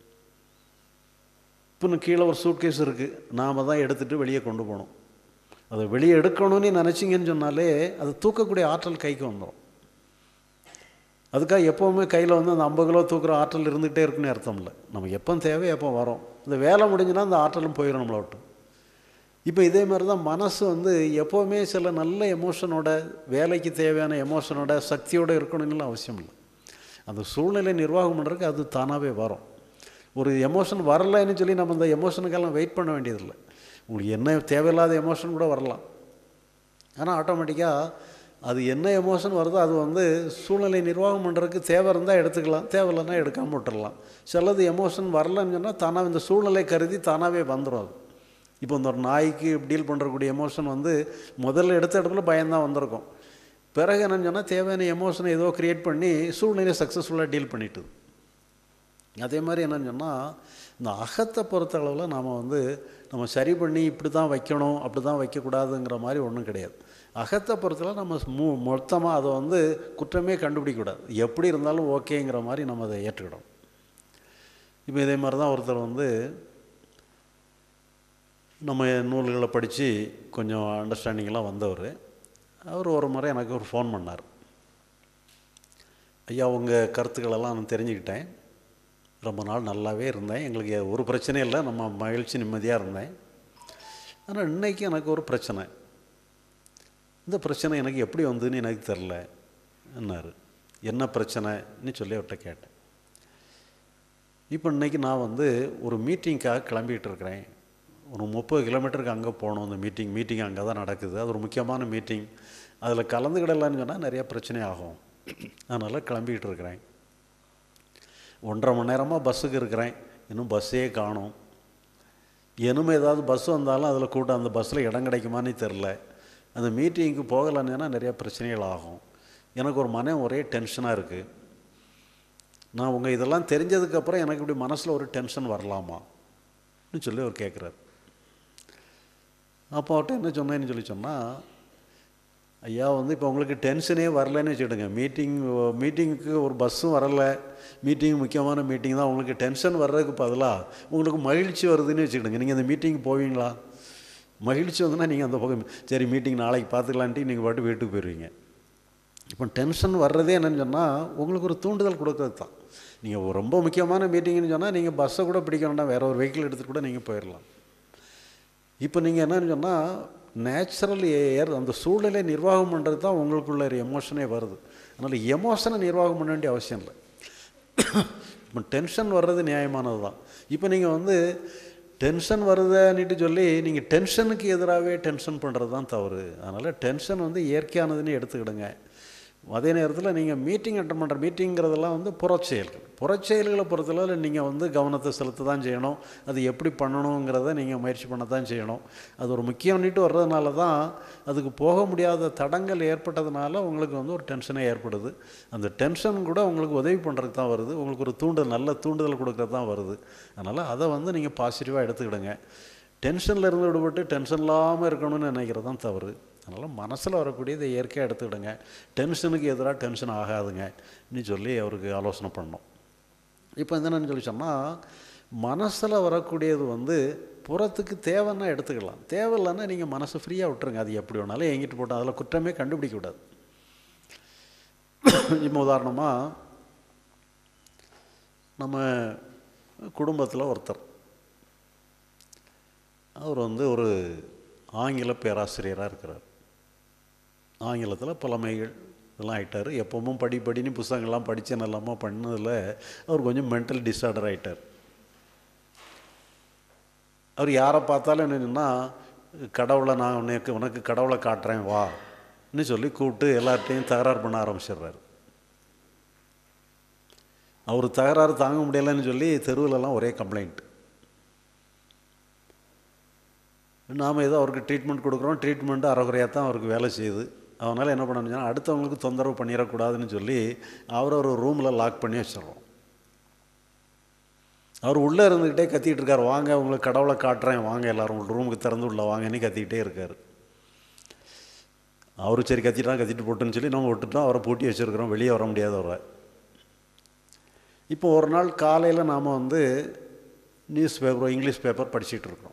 இப்போ கீழே ஒரு சூட்கேஸ் இருக்குது, நாம் தான் எடுத்துகிட்டு வெளியே கொண்டு போகணும். அதை வெளியே எடுக்கணும்னு நினச்சிங்கன்னு சொன்னாலே அது தூக்கக்கூடிய ஆற்றல் கைக்கு வந்துடும். அதுக்காக எப்போவுமே கையில் வந்து அந்த ஐம்பது கிலோ தூக்குற ஆற்றல் இருந்துகிட்டே இருக்குன்னு அர்த்தம் இல்லை. நமக்கு எப்போ தேவை எப்போ வரும், இந்த வேலை முடிஞ்சுன்னா அந்த ஆற்றலும் போயிடும் நம்மளை விட்டு. இப்போ இதே மாதிரி தான் மனசு வந்து எப்போவுமே சில நல்ல எமோஷனோட, வேலைக்கு தேவையான எமோஷனோட, சக்தியோடு இருக்கணும்னு அவசியம் இல்லை. அந்த சூழ்நிலை நிர்வாகம் பண்ணுறதுக்கு அது தானாகவே வரும். ஒரு எமோஷன் வரலைன்னு சொல்லி நம்ம அந்த எமோஷனுக்கெல்லாம் வெயிட் பண்ண வேண்டியதில்லை. உங்களுக்கு என்ன தேவையில்லாத எமோஷன் கூட வரலாம். ஆனால் ஆட்டோமேட்டிக்காக அது என்ன எமோஷன் வருதோ அது வந்து சூழ்நிலை நிர்வாகம் பண்ணுறதுக்கு தேவை இருந்தால் எடுத்துக்கலாம், தேவையில்லைன்னா எடுக்காமல் விட்டுடலாம். சிலது எமோஷன் வரலன்னு சொன்னால் தானாக இந்த சூழ்நிலை கருதி தானாகவே வந்துடும். அது இப்போ இந்த ஒரு நாய்க்கு டீல் பண்ணுறக்கூடிய எமோஷன் வந்து முதல்ல எடுத்த இடத்துல பயம்தான் வந்திருக்கும். பிறகு என்னன்னு சொன்னால் தேவையான எமோஷனை ஏதோ க்ரியேட் பண்ணி சூழ்நிலையை சக்ஸஸ்ஃபுல்லாக டீல் பண்ணிட்டுது. அதே மாதிரி என்னன்னு சொன்னால், இந்த அகத்தை பொறுத்த அளவில் நாம் வந்து நம்ம சரி பண்ணி இப்படி தான் வைக்கணும், அப்படி தான் வைக்கக்கூடாதுங்கிற மாதிரி ஒன்றும் கிடையாது. அகத்தை பொறுத்தளவு நம்ம மு மொத்தமாக அதை வந்து குற்றமே கண்டுபிடிக்கக்கூடாது. எப்படி இருந்தாலும் ஓகேங்கிற மாதிரி நம்ம அதை ஏற்றுக்கிடணும். இப்போ இதே மாதிரி தான் ஒருத்தர் வந்து நம்ம நூல்களை படித்து கொஞ்சம் அண்டர்ஸ்டாண்டிங்கெலாம் வந்தவர். அவர் ஒரு முறை எனக்கு ஒரு ஃபோன் பண்ணார். ஐயா, உங்கள் கருத்துக்களெல்லாம் நான் தெரிஞ்சுக்கிட்டேன், ரொம்ப நாள் நல்லாவே இருந்தேன், எங்களுக்கு ஒரு பிரச்சனையும் இல்லை, நம்ம மகிழ்ச்சி நிம்மதியாக இருந்தேன். ஆனால் இன்றைக்கி எனக்கு ஒரு பிரச்சனை, இந்த பிரச்சனை எனக்கு எப்படி வந்ததுன்னு எனக்கு தெரில என்னார். என்ன பிரச்சனைன்னு சொல்லி அவர்கிட்ட கேட்டேன். இப்போ இன்றைக்கி நான் வந்து ஒரு மீட்டிங்காக கிளம்பிகிட்டு இருக்கிறேன். ஒரு முப்பது கிலோமீட்டருக்கு அங்கே போகணும். அந்த மீட்டிங் மீட்டிங் அங்கே தான் நடக்குது. அது ஒரு முக்கியமான மீட்டிங். அதில் கலந்துக்கிடலான்னு சொன்னால் நிறையா பிரச்சனை ஆகும். அதனால் கிளம்பிக்கிட்டு இருக்கிறேன். ஒன்றரை மணி நேரமாக பஸ்ஸுக்கு இருக்கிறேன், இன்னும் பஸ்ஸே காணும். இனிமே ஏதாவது பஸ் வந்தாலும் அதில் கூட்டம், அந்த பஸ்ஸில் இடம் கிடைக்குமான்னு தெரில. அந்த மீட்டிங்க்கு போகலான்னு சொன்னால் நிறையா பிரச்சனைகள் ஆகும். எனக்கு ஒரு மனம் ஒரே டென்ஷனாக இருக்குது. நான் உங்கள் இதெல்லாம் தெரிஞ்சதுக்கப்புறம் எனக்கு இப்படி மனசில் ஒரு டென்ஷன் வரலாமான்னு சொல்லி அவர் கேட்குறாரு. அப்போ அவர்கிட்ட என்ன சொன்னேன்னு சொல்லி சொன்னால், ஐயா வந்து இப்போ உங்களுக்கு டென்ஷனே வரலன்னு வச்சுக்கிடுங்க. மீட்டிங் மீட்டிங்க்கு ஒரு பஸ்ஸும் வரலை, மீட்டிங் முக்கியமான மீட்டிங் தான், உங்களுக்கு டென்ஷன் வர்றதுக்கு பதிலாக உங்களுக்கு மகிழ்ச்சி வருதுன்னு வச்சுக்கிடுங்க. நீங்கள் அந்த மீட்டிங் போவீங்களா? மகிழ்ச்சி வந்துன்னா நீங்கள் அந்த பக்கம் சரி மீட்டிங் நாளைக்கு பார்த்துக்கலான்ட்டு நீங்கள் பாட்டு வீட்டுக்கு போயிடுவீங்க. இப்போ டென்ஷன் வர்றதே என்னென்னு சொன்னால் உங்களுக்கு ஒரு தூண்டுதல் கொடுக்கறது தான். நீங்கள் ரொம்ப முக்கியமான மீட்டிங்னு சொன்னால் நீங்கள் பஸ்ஸை கூட பிடிக்க வேண்டாம், வேறு ஒரு வெஹிக்கிள் எடுத்துகிட்டு கூட நீங்கள் போயிடலாம். இப்போ நீங்கள் என்னன்னு சொன்னால் நேச்சுரல் ஏர், அந்த சூழ்நிலை நிர்வாகம் பண்ணுறது தான் உங்களுக்குள்ள ஒரு எமோஷனே வருது. அதனால் எமோஷனை நிர்வாகம் பண்ண வேண்டிய அவசியம் இல்லை. இப்போ டென்ஷன் வர்றது நியாயமானது தான். இப்போ நீங்கள் வந்து டென்ஷன் வருதுன்னுட்டு சொல்லி நீங்கள் டென்ஷனுக்கு எதிராகவே டென்ஷன் பண்ணுறது தான் தவறு. அதனால் டென்ஷன் வந்து இயற்கையானதுன்னு எடுத்துக்கிடுங்க. அதே நேரத்தில் நீங்கள் மீட்டிங் அட்டன் பண்ணுற மீட்டிங்கிறதெல்லாம் வந்து புறச்செயல்கள். புறச்செயல்களை பொறுத்தளவு நீங்கள் வந்து கவனத்தை செலுத்த தான் செய்யணும். அது எப்படி பண்ணணுங்கிறத நீங்கள் முயற்சி பண்ண தான் செய்யணும். அது ஒரு முக்கியம்னுட்டு வர்றதுனால தான் அதுக்கு போக முடியாத தடங்கள் ஏற்பட்டதுனால உங்களுக்கு வந்து ஒரு டென்ஷனே ஏற்படுது. அந்த டென்ஷன் கூட உங்களுக்கு உதவி பண்ணுறதுக்கு தான் வருது, உங்களுக்கு ஒரு தூண்டல், நல்ல தூண்டுதல் கொடுக்கறது தான் வருது. அதனால் அதை வந்து நீங்கள் பாசிட்டிவாக எடுத்துக்கிடுங்க. டென்ஷனில் இருந்து விடுபட்டு டென்ஷன் இல்லாமல் இருக்கணும்னு நினைக்கிறது தான் தவறு. அதனால் மனசில் வரக்கூடியதை இயற்கையாக எடுத்துக்கிடுங்க. டென்ஷனுக்கு எதிராக டென்ஷன் ஆகாதுங்கன்னு சொல்லி அவருக்கு ஆலோசனை பண்ணோம். இப்போ என்னென்னு சொல்லி சொன்னால், மனசில் வரக்கூடியது வந்து புறத்துக்கு தேவைன்னா எடுத்துக்கலாம், தேவையில்லைன்னா நீங்கள் மனசை ஃப்ரீயாக விட்டுருங்க. அது எப்படி வேணாலும் எங்கிட்டு போட்டால் அதில் குற்றமே கண்டுபிடிக்கக்கூடாது. இப்போ உதாரணமாக நம்ம குடும்பத்தில் ஒருத்தர், அவர் வந்து ஒரு ஆங்கில பேராசிரியராக இருக்கிறார். ஆங்கிலத்தில் புலமைகள் இதெல்லாம் ஆகிட்டார். எப்பவும் படி படின்னு புத்தகங்கள்லாம் படித்து நல்லாமா பண்ணதில் அவர் கொஞ்சம் மென்டல் டிஸார்டர் ஆகிட்டார். அவர் யாரை பார்த்தாலும் என்னென்னா, கடவுளை நான் உனக்கு உனக்கு கடவுளை காட்டுறேன் வான்னு சொல்லி கூப்பிட்டு எல்லார்ட்டையும் தகராறு பண்ண ஆரம்பிச்சிடுறாரு. அவர் தகராறு தாங்க முடியலைன்னு சொல்லி தெருவிலலாம் ஒரே கம்ப்ளைண்ட். நாம் ஏதோ அவருக்கு ட்ரீட்மெண்ட் கொடுக்குறோம், ட்ரீட்மெண்ட்டு அறகுறையாக தான் அவருக்கு வேலை செய்யுது. அதனால் என்ன பண்ணணும்னா, அடுத்தவங்களுக்கு தொந்தரவு பண்ணிடக்கூடாதுன்னு சொல்லி அவரை ஒரு ரூமில் லாக் பண்ணி வச்சிடறோம். அவர் உள்ளே இருந்துக்கிட்டே கத்திக்கிட்டு இருக்கார், வாங்க உங்களுக்கு கடவுளை காட்டுறேன் வாங்க எல்லோரும் ரூமுக்கு திறந்து உள்ள வாங்கன்னு கத்திக்கிட்டே இருக்கார். அவரு சரி கத்திட்டான், கத்திட்டு போட்டுன்னு சொல்லி நம்ம விட்டுட்டோம், அவரை பூட்டி வச்சுருக்கிறோம், வெளியே வர முடியாத அவரை. இப்போ ஒரு நாள் காலையில் நாம் வந்து நியூஸ் பேப்பர், இங்கிலீஷ் பேப்பர் படிச்சுட்டு இருக்கிறோம்.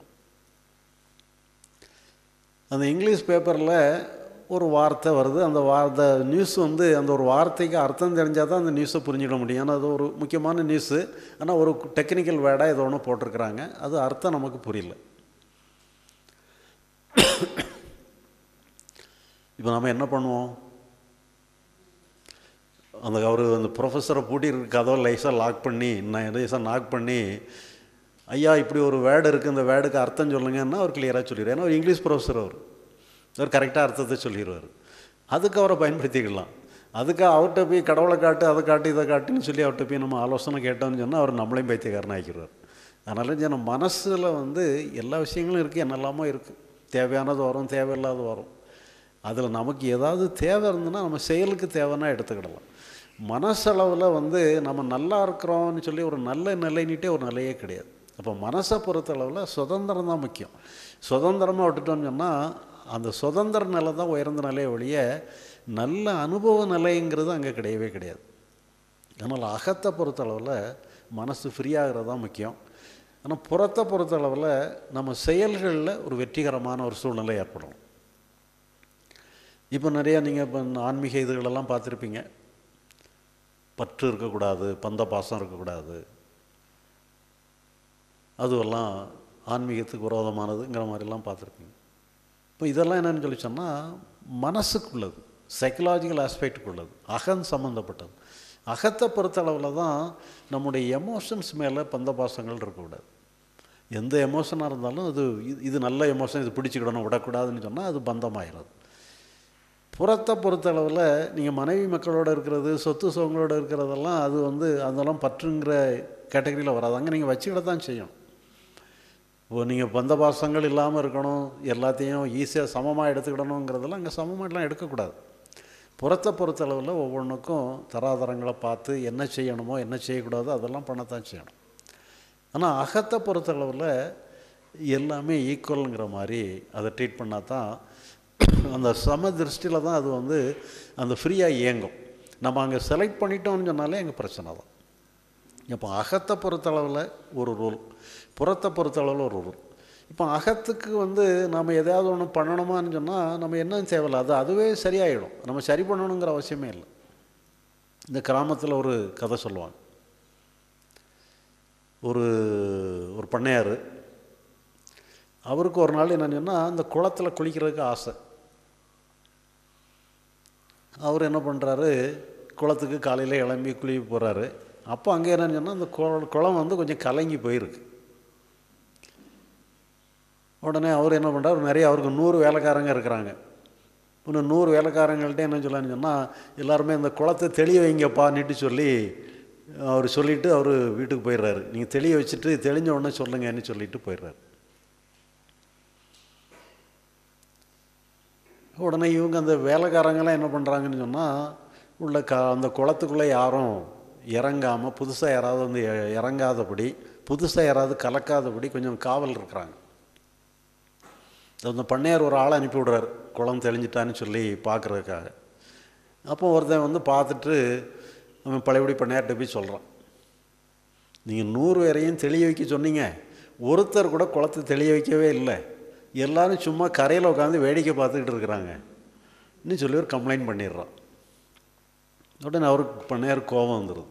அந்த இங்கிலீஷ் பேப்பரில் ஒரு வார்த்தை வருது. அந்த வார்த்தை நியூஸ் வந்து அந்த ஒரு வார்த்தைக்கு அர்த்தம் தெரிஞ்சால் தான் அந்த நியூஸை புரிஞ்சிட முடியும். ஆனால் அது ஒரு முக்கியமான நியூஸு, ஆனால் ஒரு டெக்னிக்கல் வேர்டாக ஏதோ ஒன்று போட்டிருக்கிறாங்க, அது அர்த்தம் நமக்கு புரியல. இப்போ நம்ம என்ன பண்ணுவோம்? அந்த அவர் அந்த ப்ரொஃபஸரை பூட்டி கதவை லைஸாக லாக் பண்ணி லைஸாக லாக் பண்ணி, ஐயா இப்படி ஒரு வேர்டு இருக்குது, இந்த வேர்டுக்கு அர்த்தம் சொல்லுங்கன்னா அவர் கிளியராக சொல்லிடுவார். ஏன்னா அவர் இங்கிலீஷ் ப்ரொஃபஸர், அவர் அவர் கரெக்டாக அர்த்தத்தை சொல்லிடுவார். அதுக்கு அவரை பயன்படுத்திக்கலாம். அதுக்கு அவர்கிட்ட போய் கடவுளை காட்டு, அதை காட்டு, இதை காட்டுன்னு சொல்லி அவர்கிட்ட போய் நம்ம ஆலோசனை கேட்டோம்னு சொன்னால் அவர் நம்மளையும் பைத்தியக்காரன் ஆக்கிடுவார். அதனால் நம்ம மனசில் வந்து எல்லா விஷயங்களும் இருக்குது, என்னெல்லாமோ இருக்குது. தேவையானது வரும், தேவையில்லாத வரும். அதில் நமக்கு ஏதாவது தேவை இருந்ததுன்னா நம்ம செயலுக்கு தேவைன்னா எடுத்துக்கிடலாம். மனசளவில் வந்து நம்ம நல்லா இருக்கிறோம்னு சொல்லி ஒரு நல்ல நிலைன்னுட்டே ஒரு நிலையே கிடையாது. அப்போ மனசை பொறுத்தளவில் சுதந்திரம் தான் முக்கியம். சுதந்திரமாக விட்டுட்டோம்னு சொன்னால் அந்த சுதந்திர நிலை தான் உயர்ந்த நிலையை ஒழிய நல்ல அனுபவ நிலைங்கிறது அங்கே கிடையவே கிடையாது. அதனால் அகத்தை பொறுத்தளவில் மனசு ஃப்ரீயாகிறது தான் முக்கியம். ஆனால் புறத்தை பொறுத்தளவில் நம்ம செயல்களில் ஒரு வெற்றிகரமான ஒரு சூழ்நிலை ஏற்படும். இப்போ நிறையா நீங்கள் இப்போ ஆன்மீக இதுகளெல்லாம் பார்த்துருப்பீங்க. பற்று இருக்கக்கூடாது, பந்த பாசம் இருக்கக்கூடாது, அதுவெல்லாம் ஆன்மீகத்துக்கு விரோதமானதுங்கிற மாதிரிலாம் பார்த்துருப்பீங்க. இப்போ இதெல்லாம் என்னென்னு சொல்லி சொன்னால் மனசுக்குள்ளது, சைக்கலாஜிக்கல் ஆஸ்பெக்டுக்குள்ளது, அகம் சம்மந்தப்பட்டது. அகத்தை பொறுத்தளவில் தான் நம்முடைய எமோஷன்ஸ் மேலே பந்த பாசங்கள் இருக்கக்கூடாது. எந்த எமோஷனாக இருந்தாலும் அது இது நல்ல எமோஷன், இது பிடிச்சிக்கிடணும், விடக்கூடாதுன்னு சொன்னால் அது பந்தமாகிறது. புறத்தை பொறுத்தளவில் நீங்கள் மனைவி மக்களோடு இருக்கிறது, சொத்து சுகங்களோடு இருக்கிறதெல்லாம் அது வந்து அதெல்லாம் பற்றுங்கிற கேட்டகரியில் வராது. அங்கே நீங்கள் வச்சுக்கிட தான் செய்யணும். இப்போ நீங்கள் பந்த பாசங்கள் இல்லாமல் இருக்கணும், எல்லாத்தையும் ஈஸியாக சமமாக எடுத்துக்கிடணுங்கிறதெல்லாம் அங்கே சமமாகலாம் எடுக்கக்கூடாது. புறத்தை பொறுத்தளவில் ஒவ்வொன்றுக்கும் தராதரங்களை பார்த்து என்ன செய்யணுமோ என்ன செய்யக்கூடாதோ அதெல்லாம் பண்ணத்தான் செய்யணும். ஆனால் அகத்தை பொறுத்தளவில் எல்லாமே ஈக்குவலுங்கிற மாதிரி அதை ட்ரீட் பண்ணால் தான் அந்த சம திருஷ்டியில் தான் அது வந்து அந்த ஃப்ரீயாக இயங்கும். நம்ம அங்கே செலக்ட் பண்ணிட்டோம்னு சொன்னாலே எங்கள் பிரச்சனை தான். இப்போ அகத்தை பொறுத்தளவில் ஒரு ரூல், புறத்தை பொறுத்தளவில் ஒரு ரூல். இப்போ அகத்துக்கு வந்து நம்ம எதையாவது ஒன்று பண்ணணுமான்னு சொன்னால் நம்ம என்ன தேவையில்லை, அது அதுவே சரியாயிடும். நம்ம சரி பண்ணணுங்கிற அவசியமே இல்லை. இந்த கிராமத்தில் ஒரு கதை சொல்லுவாங்க. ஒரு ஒரு பண்ணையார், அவருக்கு ஒரு நாள் என்னன்னு சொன்னால் அந்த குளத்தில் குளிக்கிறதுக்கு ஆசை. அவர் என்ன பண்ணுறாரு, குளத்துக்கு காலையில் கிளம்பி குளிக்க போகிறாரு. அப்போ அங்கே என்னன்னு சொன்னால் அந்த குளம் வந்து கொஞ்சம் கலங்கி போயிருக்கு. உடனே அவர் என்ன பண்ணுறாரு, நிறைய அவருக்கு நூறு வேலைக்காரங்க இருக்கிறாங்க. இன்னும் நூறு வேலைக்காரங்கள்ட்ட என்ன சொல்லலான்னு சொன்னால் எல்லாருமே இந்த குளத்தை தெளிய வைங்கப்பான்னுட்டு சொல்லி அவர் சொல்லிவிட்டு அவர் வீட்டுக்கு போயிடுறாரு. நீங்கள் தெளிய வச்சுட்டு தெளிஞ்ச உடனே சொல்லுங்கன்னு சொல்லிட்டு போயிடுறாரு. உடனே இவங்க அந்த வேலைக்காரங்களாம் என்ன பண்ணுறாங்கன்னு சொன்னால் உள்ள க அந்த குளத்துக்குள்ளே யாரும் இறங்காமல், புதுசாக யாராவது வந்து இறங்காதபடி, புதுசாக யாராவது கலக்காதபடி கொஞ்சம் காவல் இருக்கிறாங்க. அந்த பண்ணையார் ஒரு ஆளை அனுப்பி விடுறாரு குளம் தெளிஞ்சிட்டான்னு சொல்லி பார்க்குறதுக்காக. அப்போ ஒருத்தன் வந்து பார்த்துட்டு அவன் பழையபடி பண்ணையார்கிட்ட போய் சொல்கிறான், நீங்கள் நூறு பேரையும் தெளிய வைக்க சொன்னீங்க, ஒருத்தர் கூட குளத்தை தெளிய வைக்கவே இல்லை, எல்லோரும் சும்மா கரையில் உட்காந்து வேடிக்கை பார்த்துக்கிட்டு இருக்கிறாங்க இன்னும் சொல்லி ஒரு கம்ப்ளைண்ட் பண்ணிடுறான். உடனே அவருக்கு பண்ணையார் கோபம் வந்துடுது.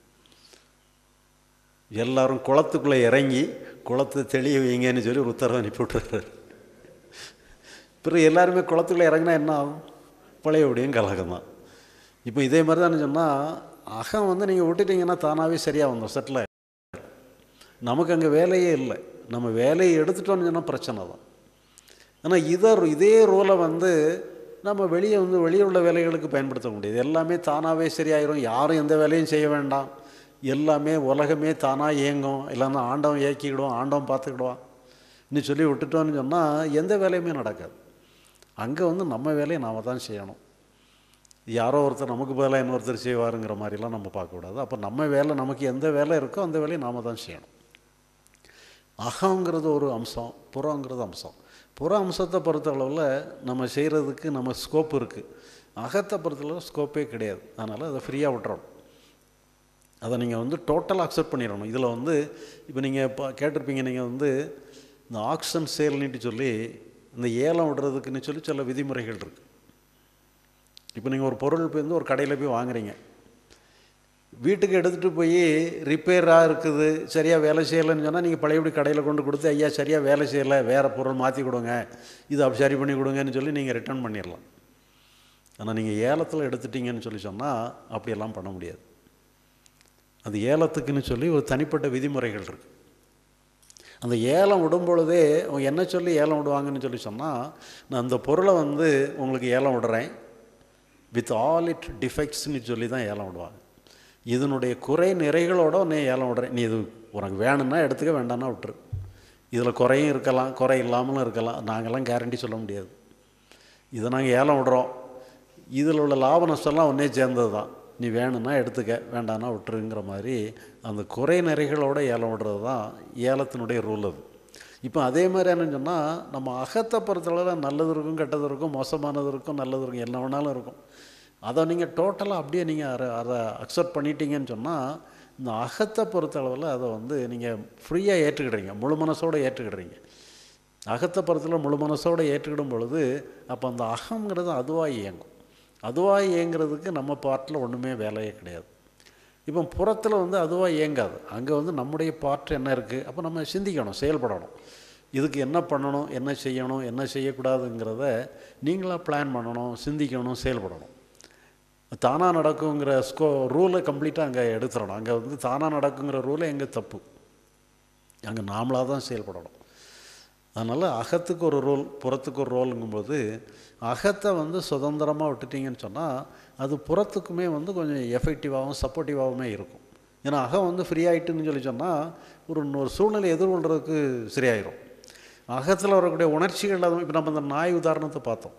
எல்லோரும் குளத்துக்குள்ளே இறங்கி குளத்தை தெளிய வைங்கன்னு சொல்லி ஒரு உத்தரவை அனுப்பி விட்டுறாரு. பிறகு எல்லாருமே குளத்துக்குள்ளே இறங்கினா என்ன ஆகும், பழையபடியும் கலகம் தான். இப்போ இதே மாதிரி தான் சொன்னால் அகம் வந்து நீங்கள் விட்டுட்டிங்கன்னா தானாகவே சரியாக வந்தோம், செட்டில். நமக்கு அங்கே வேலையே இல்லை, நம்ம வேலையை எடுத்துட்டோன்னு சொன்னால் பிரச்சனை தான். ஆனால் இதை இதே ரூலை வந்து நம்ம வெளியே வந்து வெளியே உள்ள வேலைகளுக்கு பயன்படுத்த முடியாது. எல்லாமே தானாகவே சரியாயிரும், யாரும் எந்த வேலையும் செய்ய வேண்டாம், எல்லாமே உலகமே தானாக இயங்கும், இல்லைன்னா ஆண்டவன் இயக்கிக்கிடுவான், ஆண்டவன் பார்த்துக்கிடுவான் இன்னும் சொல்லி விட்டுட்டோன்னு சொன்னால் எந்த வேலையுமே நடக்காது. அங்கே வந்து நம்ம வேலையை நாம் தான் செய்யணும். யாரோ ஒருத்தர் நமக்கு பதிலாக இன்னொருத்தர் செய்வாருங்கிற மாதிரிலாம் நம்ம பார்க்கக்கூடாது. அப்போ நம்ம வேலை, நமக்கு எந்த வேலை இருக்கோ அந்த வேலையை நாம் தான் செய்யணும். அகங்கிறது ஒரு அம்சம், புறங்கிறது அம்சம். புற அம்சத்தை பொறுத்தளவில் நம்ம செய்கிறதுக்கு நம்ம ஸ்கோப் இருக்குது. அகத்தை பொறுத்தளவு ஸ்கோப்பே கிடையாது. அதனால் அதை ஃப்ரீயாக விட்டுறணும். அதை நீங்கள் வந்து டோட்டலாக அக்செப்ட் பண்ணிடணும். இதில் வந்து இப்போ நீங்கள் இப்போ கேட்டிருப்பீங்க, நீங்கள் வந்து இந்த ஆக்ஷன் சேல்னிட்டு சொல்லி இந்த ஏலம் விடுறதுக்குன்னு சொல்லி சில விதிமுறைகள் இருக்குது. இப்போ நீங்கள் ஒரு பொருள் போய் வந்து ஒரு கடையில் போய் வாங்குறீங்க, வீட்டுக்கு எடுத்துகிட்டு போய் ரிப்பேராக இருக்குது, சரியாக வேலை செய்யலைன்னு சொன்னால் நீங்கள் பழையபடி கடையில் கொண்டு கொடுத்து, ஐயா சரியாக வேலை செய்யலை, வேறு பொருள் மாற்றி கொடுங்க, இது அப்படி சரி பண்ணி கொடுங்கன்னு சொல்லி நீங்கள் ரிட்டர்ன் பண்ணிடலாம். ஆனால் நீங்கள் ஏலத்தில் எடுத்துட்டீங்கன்னு சொல்லி சொன்னால் அப்படியெல்லாம் பண்ண முடியாது. அது ஏலத்துக்குன்னு சொல்லி ஒரு தனிப்பட்ட விதிமுறைகள் இருக்குது. அந்த ஏலம் விடும் பொழுதே அவங்க என்ன சொல்லி ஏலம் விடுவாங்கன்னு சொல்லி சொன்னால், நான் அந்த பொருளை வந்து உங்களுக்கு ஏலம் விடுறேன் வித் ஆல் இட் டிஃபெக்ட்ஸ்ன்னு சொல்லி தான் ஏலம் விடுவாங்க. இதனுடைய குறை நிறைகளோடு உன்னை ஏலம் விடுறேன், நீ இது உனக்கு வேணும்னா எடுத்துக்க, வேண்டாம்னா விட்டுரு, இதில் குறையும் இருக்கலாம் குறை இல்லாமலும் இருக்கலாம், நாங்கள்லாம் கேரண்டி சொல்ல முடியாது. இதை நாங்கள் ஏலம் விடுறோம், இதில் உள்ள லாப நஷ்டம்லாம் ஒன்றே சேர்ந்தது தான், நீ வேணும்னா எடுத்துக்க, வேண்டான்னா விட்டுருங்கிற மாதிரி அந்த குறை நிறைகளோட ஏலம் விடுறது தான் ஏலத்தினுடைய ரூல் அது. இப்போ அதே மாதிரி என்னன்னு சொன்னால், நம்ம அகத்தை பொறுத்தளவில் நல்லது இருக்கும், கெட்டது இருக்கும், மோசமானது இருக்கும், நல்லது இருக்கும், என்ன வேணாலும் இருக்கும். அதை நீங்கள் டோட்டலாக அப்படியே நீங்கள் அதை அதை அக்செப்ட் பண்ணிட்டீங்கன்னு சொன்னால், இந்த அகத்தை பொறுத்தளவில் அதை வந்து நீங்கள் ஃப்ரீயாக ஏற்றுக்கிடுறீங்க, முழு மனசோடு ஏற்றுக்கிடுறீங்க. அகத்தை பொறுத்தளவு முழு மனசோடு ஏற்றுக்கிடும் பொழுது அப்போ அந்த அகங்கிறது அதுவாக இயங்கும். அதுவாக இயங்கிறதுக்கு நம்ம பார்ட்டில் ஒன்றுமே வேலையே கிடையாது. இப்போ புறத்தில் வந்து அதுவாக இயங்காது. அங்கே வந்து நம்முடைய பார்ட் என்ன இருக்குது, அப்போ நம்ம சிந்திக்கணும், செயல்படணும். இதுக்கு என்ன பண்ணணும், என்ன செய்யணும், என்ன செய்யக்கூடாதுங்கிறத நீங்களாக பிளான் பண்ணணும், சிந்திக்கணும், செயல்படணும். தானாக நடக்குங்கிற ஸ்கோ ரூலை கம்ப்ளீட்டாக அங்கே எடுத்துடணும். அங்கே வந்து தானாக நடக்குங்கிற ரூலை எங்கே தப்பு, அங்கே நாமளாக தான் செயல்படணும். அதனால் அகத்துக்கு ஒரு ரோல், புறத்துக்கு ஒரு ரோலுங்கும்போது அகத்தை வந்து சுதந்திரமாக விட்டுட்டிங்கன்னு சொன்னால் அது புறத்துக்குமே வந்து கொஞ்சம் எஃபெக்டிவாகவும் சப்போர்ட்டிவாகவுமே இருக்கும். ஏன்னா அகம் வந்து ஃப்ரீ ஆகிட்டுன்னு சொல்லி சொன்னால் ஒரு ஒரு சூழ்நிலை எதிர்கொள்கிறதுக்கு சரியாயிடும். அகத்தில் வரக்கூடிய உணர்ச்சிகள், அது இப்போ நம்ம அந்த நாய் உதாரணத்தை பார்த்தோம்,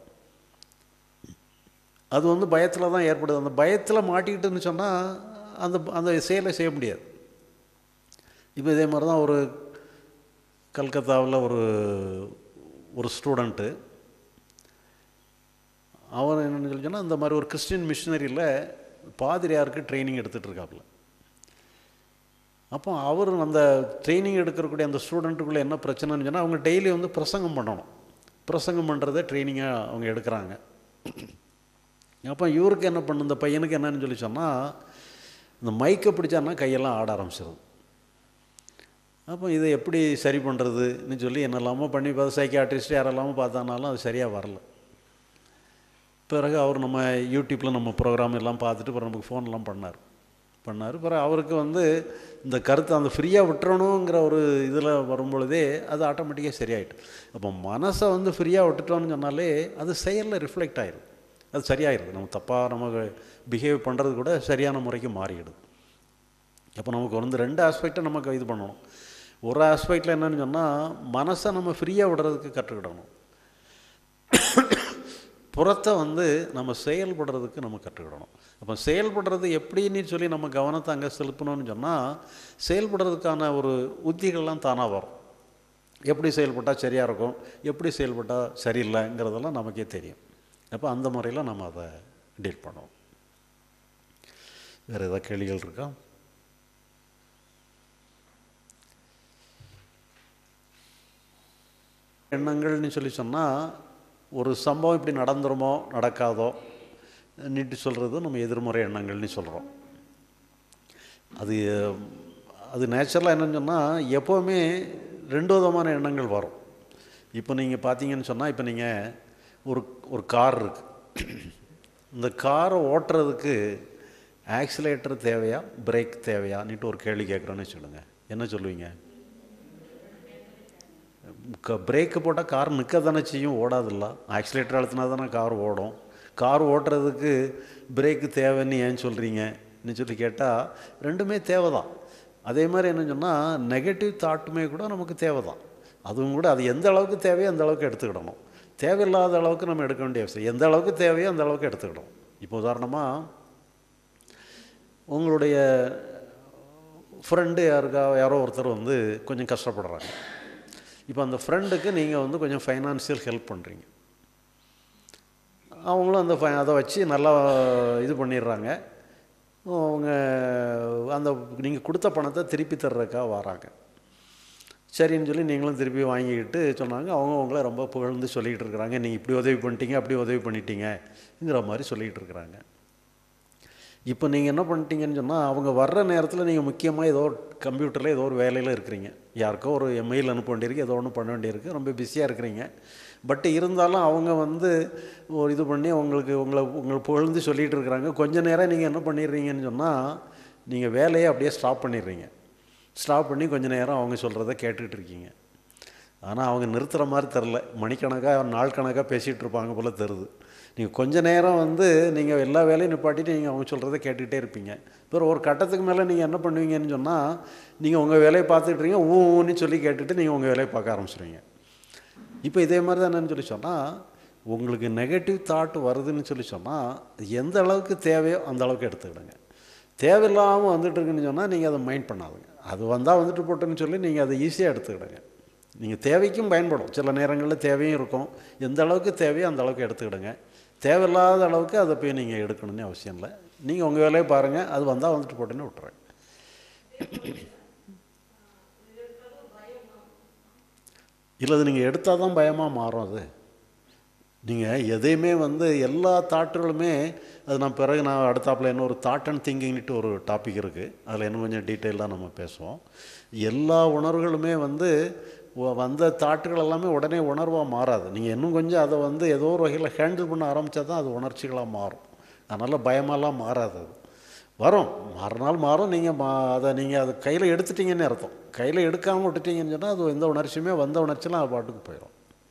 அது வந்து பயத்தில் தான் ஏற்படுது. அந்த பயத்தில் மாட்டிக்கிட்டுன்னு சொன்னால் அந்த அந்த செயலை செய்ய முடியாது. இப்போ இதே மாதிரி தான் ஒரு கல்கத்தாவில் ஒரு ஒரு ஸ்டூடெண்ட்டு, அவர் என்னென்னு சொல்லி சொன்னால் இந்த மாதிரி ஒரு கிறிஸ்டின் மிஷினரியில் பாதிரியாருக்கு ட்ரைனிங் எடுத்துகிட்டு இருக்காப்புல. அப்போ அவர் அந்த ட்ரைனிங் எடுக்கக்கூடிய அந்த ஸ்டூடெண்ட்டுக்குள்ளே என்ன பிரச்சனைன்னு சொன்னால், அவங்க டெய்லி வந்து பிரசங்கம் பண்ணணும். பிரசங்கம் பண்ணுறதை ட்ரைனிங்காக அவங்க எடுக்கிறாங்க. அப்போ இவருக்கு என்ன பண்ணும், இந்த பையனுக்கு என்னன்னு சொல்லி சொன்னால், இந்த மைக்கை பிடிச்சான்னா கையெல்லாம் ஆட ஆரம்பிச்சிடும். அப்போ இதை எப்படி சரி பண்ணுறதுன்னு சொல்லி என்னெல்லாமோ பண்ணி பார்த்து சைக்கியாட்ரிஸ்ட் யாரெல்லாமோ பார்த்தானாலும் அது சரியாக வரல. பிறகு அவர் நம்ம யூடியூப்பில் நம்ம ப்ரோக்ராம் எல்லாம் பார்த்துட்டு பிறகு நமக்கு ஃபோன்லாம் பண்ணார் பண்ணார் பிறகு அவருக்கு வந்து இந்த கருத்தை அந்த ஃப்ரீயாக விட்டுறணுங்கிற ஒரு இதில் வரும்பொழுதே அது ஆட்டோமேட்டிக்காக சரியாயிட்டு. அப்போ மனசை வந்து ஃப்ரீயாக விட்டுட்டோன்னு சொன்னாலே அது செயலில் ரிஃப்ளெக்ட் ஆகிடும், அது சரியாயிடுது. நம்ம தப்பாக நமக்கு பிஹேவ் பண்ணுறது கூட சரியான முறைக்கு மாறிடுது. அப்போ நமக்கு வந்து ரெண்டு ஆஸ்பெக்டை நமக்கு இது பண்ணணும். ஒரு ஆஸ்பெக்டில் என்னென்னு சொன்னால், மனசை நம்ம ஃப்ரீயாக விடுறதுக்கு கற்றுக்கிடணும். புறத்தை வந்து நம்ம செயல்படுறதுக்கு நம்ம கற்றுக்கிடணும். அப்போ செயல்படுறது எப்படின்னு சொல்லி நம்ம கவனத்தை அங்கே செலுத்தணும்னு சொன்னால், செயல்படுறதுக்கான ஒரு உத்திகள்லாம் தானாக வரும். எப்படி செயல்பட்டால் சரியாக இருக்கும், எப்படி செயல்பட்டால் சரியில்லைங்கிறதெல்லாம் நமக்கே தெரியும். அப்போ அந்த முறையில் நம்ம அதை டீல் பண்ணுவோம். வேறு ஏதாவது கேள்விகள் இருக்கா? எண்ணங்கள்னு சொல்லி சொன்னால், ஒரு சம்பவம் இப்படி நடந்துருமோ நடக்காதோ நீட்டு சொல்கிறது நம்ம எதிர்மறை எண்ணங்கள்னு சொல்கிறோம். அது அது நேச்சுரலாக என்னென்னு சொன்னால், எப்போவுமே ரெண்டு விதமான எண்ணங்கள் வரும். இப்போ நீங்கள் பார்த்தீங்கன்னு சொன்னால், இப்போ நீங்கள் ஒரு ஒரு கார் இருக்குது, இந்த காரை ஓட்டுறதுக்கு ஆக்சிலேட்டர் தேவையா பிரேக் தேவையான்னுட்டு ஒரு கேள்வி கேட்குறோன்னு சொல்லுங்க, என்ன சொல்லுவீங்க? க பிரேக்கு போட்டால் கார் நிற்க தானே செய்யும், ஓடாதில்ல. ஆக்சிலேட்டர் அழுத்தினா தானே கார் ஓடும். கார் ஓட்டுறதுக்கு பிரேக்கு தேவைன்னு ஏன் சொல்கிறீங்கன்னு சொல்லி கேட்டால் ரெண்டுமே தேவை தான். அதே மாதிரி என்ன சொன்னால், நெகட்டிவ் தாட்டுமே கூட நமக்கு தேவை தான். அதுவும் கூட அது எந்த அளவுக்கு தேவையோ அந்த அளவுக்கு எடுத்துக்கிடணும். தேவையில்லாத அளவுக்கு நம்ம எடுக்க வேண்டிய அவசியம், எந்த அளவுக்கு தேவையோ அந்த அளவுக்கு எடுத்துக்கிடணும். இப்போ உதாரணமாக உங்களுடைய ஃப்ரெண்டு யாருக்கா யாரோ ஒருத்தர் வந்து கொஞ்சம் கஷ்டப்படுறாங்க. இப்போ அந்த ஃப்ரெண்டுக்கு நீங்கள் வந்து கொஞ்சம் ஃபைனான்சியல் ஹெல்ப் பண்ணுறீங்க. அவங்களும் அந்த ஃபை அதை வச்சு நல்லா இது பண்ணிடுறாங்க. அவங்க அந்த நீங்கள் கொடுத்த பணத்தை திருப்பி தர்றதுக்காக வராங்க. சரின்னு சொல்லி நீங்களும் திருப்பி வாங்கிக்கிட்டு சொன்னாங்க. அவங்க அவங்கள ரொம்ப புகழ்ந்து சொல்லிக்கிட்டு இருக்கிறாங்க, நீங்கள் இப்படி உதவி பண்ணிட்டீங்க, அப்படி உதவி பண்ணிட்டீங்கிற மாதிரி சொல்லிக்கிட்டு இருக்கிறாங்க. இப்போ நீங்கள் என்ன பண்ணிட்டீங்கன்னு சொன்னால், அவங்க வர்ற நேரத்தில் நீங்கள் முக்கியமாக ஏதோ கம்ப்யூட்டரில் ஏதோ ஒரு வேலையில் இருக்கிறீங்க, யாருக்கோ ஒரு மெயில் அனுப்ப வேண்டியிருக்கு, ஏதோ ஒன்று பண்ண வேண்டியிருக்கு, ரொம்ப பிஸியாக இருக்கிறீங்க. பட் இருந்தாலும் அவங்க வந்து ஒரு இது பண்ணி உங்களுக்கு உங்களை உங்களை புகழ்ந்து சொல்லிகிட்டு இருக்கிறாங்க. கொஞ்சம் நேரம் நீங்கள் என்ன பண்ணிடுறீங்கன்னு சொன்னால், நீங்கள் வேலையை அப்படியே ஸ்டாப் பண்ணிடுறீங்க. ஸ்டாப் பண்ணி கொஞ்சம் நேரம் அவங்க சொல்கிறத கேட்டுக்கிட்டு இருக்கீங்க. ஆனால் அவங்க நிறுத்துகிற மாதிரி தெரில, மணிக்கணக்காக நாள் கணக்காக பேசிகிட்டு இருப்பாங்க போல் தெரியுது. நீங்கள் கொஞ்சம் நேரம் வந்து நீங்கள் எல்லா வேலையும் நிப்பாட்டிட்டு நீங்கள் அவங்க சொல்கிறத கேட்டுக்கிட்டே இருப்பீங்க. இப்போ ஒரு கட்டத்துக்கு மேலே நீங்கள் என்ன பண்ணுவீங்கன்னு சொன்னால், நீங்கள் உங்கள் வேலையை பார்த்துட்றீங்க, ஊன்னு சொல்லி கேட்டுட்டு நீங்கள் உங்கள் வேலையை பார்க்க ஆரம்பிச்சிடுவீங்க. இப்போ இதே மாதிரி தான் என்னன்னு சொல்லி சொன்னால், உங்களுக்கு நெகட்டிவ் தாட் வருதுன்னு சொல்லி சொன்னால் எந்த அளவுக்கு தேவையோ அந்த அளவுக்கு எடுத்துக்கிடுங்க. தேவையில்லாமல் வந்துட்டு இருக்குன்னு சொன்னால் நீங்கள் அதை மைண்ட் பண்ணாதுங்க. அது வந்தால் வந்துட்டு போட்டுன்னு சொல்லி நீங்கள் அதை ஈஸியாக எடுத்துக்கிடுங்க. நீங்கள் தேவைக்கும் பயன்படும், சில நேரங்களில் தேவையும் இருக்கும். எந்த அளவுக்கு தேவையோ அந்த அளவுக்கு எடுத்துக்கிடுங்க. தேவையில்லாத அளவுக்கு அதை போய் நீங்கள் எடுக்கணும்னு அவசியம் இல்லை. நீங்கள் உங்கள் வேலையை பாருங்கள், அது வந்தால் வந்துட்டு போட்டுன்னு விட்டுறேன். இல்லை, அது நீங்கள் எடுத்தால் தான் பயமாக மாறும். அது நீங்கள் எதையுமே வந்து எல்லா தாட்டுகளுமே, அது நான் பிறகு நான் அடுத்தாப்பில் என்ன ஒரு தாட் அண்ட் திங்கிங்ட்டு ஒரு டாபிக் இருக்குது, அதில் இன்னும் கொஞ்சம் டீட்டெயிலாக நம்ம பேசுவோம். எல்லா உணர்வுகளுமே வந்து வந்த தாட்டுகள் எல்லாமே உடனே உணர்வாக மாறாது. நீங்கள் இன்னும் கொஞ்சம் அதை வந்து ஏதோ ஒரு வகையில் ஹேண்டில் பண்ண ஆரம்பித்தா தான் அது உணர்ச்சிகளாக மாறும். அதனால் பயமாலாம் மாறாது. அது வரும், மாறினால் மாறும். நீங்கள் மா அதை நீங்கள் அது கையில் எடுத்துட்டீங்கன்னு அர்த்தம். கையில் எடுக்காமல் விட்டுட்டீங்கன்னு சொன்னால் அது எந்த உணர்ச்சியுமே வந்த உணர்ச்சியெலாம் அது பாட்டுக்கு போயிடும்.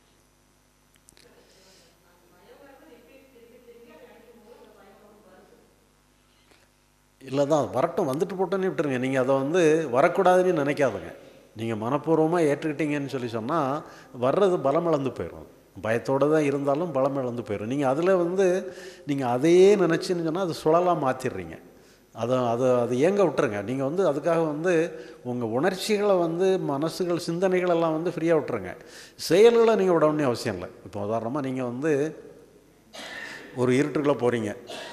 இல்லை தான் வரட்டும், வந்துட்டு போட்டோன்னு விட்டுருங்க. நீங்கள் அதை வந்து வரக்கூடாதுன்னு நினைக்காதுங்க. நீங்கள் மனப்பூர்வமாக ஏற்றுக்கிட்டீங்கன்னு சொல்லி சொன்னால் வர்றது பலம் இழந்து போயிடும். பயத்தோடு தான் இருந்தாலும் பலம் இழந்து போயிடும். நீங்கள் அதில் வந்து நீங்கள் அதையே நினச்சின்னு சொன்னால் அது சுழலாக மாற்றிடுறீங்க. அதை அதை அது ஏங்க விட்டுருங்க. நீங்கள் வந்து அதுக்காக வந்து உங்கள் உணர்ச்சிகளை வந்து மனசுகள் சிந்தனைகளெல்லாம் வந்து ஃப்ரீயாக விட்டுருங்க. செயல்களை நீங்கள் விட வேண்டிய அவசியம் இல்லை. இப்போ உதாரணமாக நீங்கள் வந்து ஒரு இருட்டுக்குள்ளே போகிறீங்க,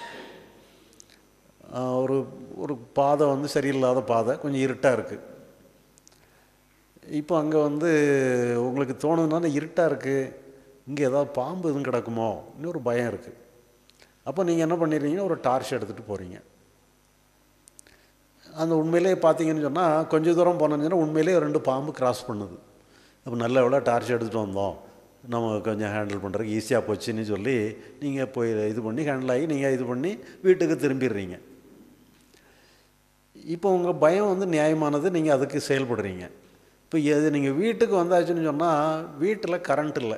ஒரு ஒரு பாதை வந்து சரியில்லாத பாதை, கொஞ்சம் இருட்டாக இருக்குது. இப்போ அங்கே வந்து உங்களுக்கு தோணுதுனால இருட்டாக இருக்குது, இங்கே ஏதாவது பாம்பு எதுவும் கிடக்குமோ இன்னொரு பயம் இருக்குது. அப்போ நீங்கள் என்ன பண்ணிடுறீங்கன்னா ஒரு டார்ச் எடுத்துகிட்டு போகிறீங்க. அந்த உண்மையிலே பார்த்தீங்கன்னு சொன்னால் கொஞ்சம் தூரம் போனோன்னு சொன்னால் உண்மையிலே ரெண்டு பாம்பு கிராஸ் பண்ணுது. அப்போ நல்ல எவ்வளோ டார்ச் எடுத்துகிட்டு வந்தோம், நம்ம கொஞ்சம் ஹேண்டில் பண்ணுறதுக்கு ஈஸியாக போச்சுன்னு சொல்லி நீங்கள் போய் இது பண்ணி ஹேண்டில் ஆகி நீங்கள் இது பண்ணி வீட்டுக்கு திரும்பிடுறீங்க. இப்போ உங்கள் பயம் வந்து நியாயமானது, நீங்கள் அதுக்கு செயல்படுறீங்க. இப்போ எது நீங்கள் வீட்டுக்கு வந்தாச்சுன்னு சொன்னால் வீட்டில் கரண்ட் இல்லை,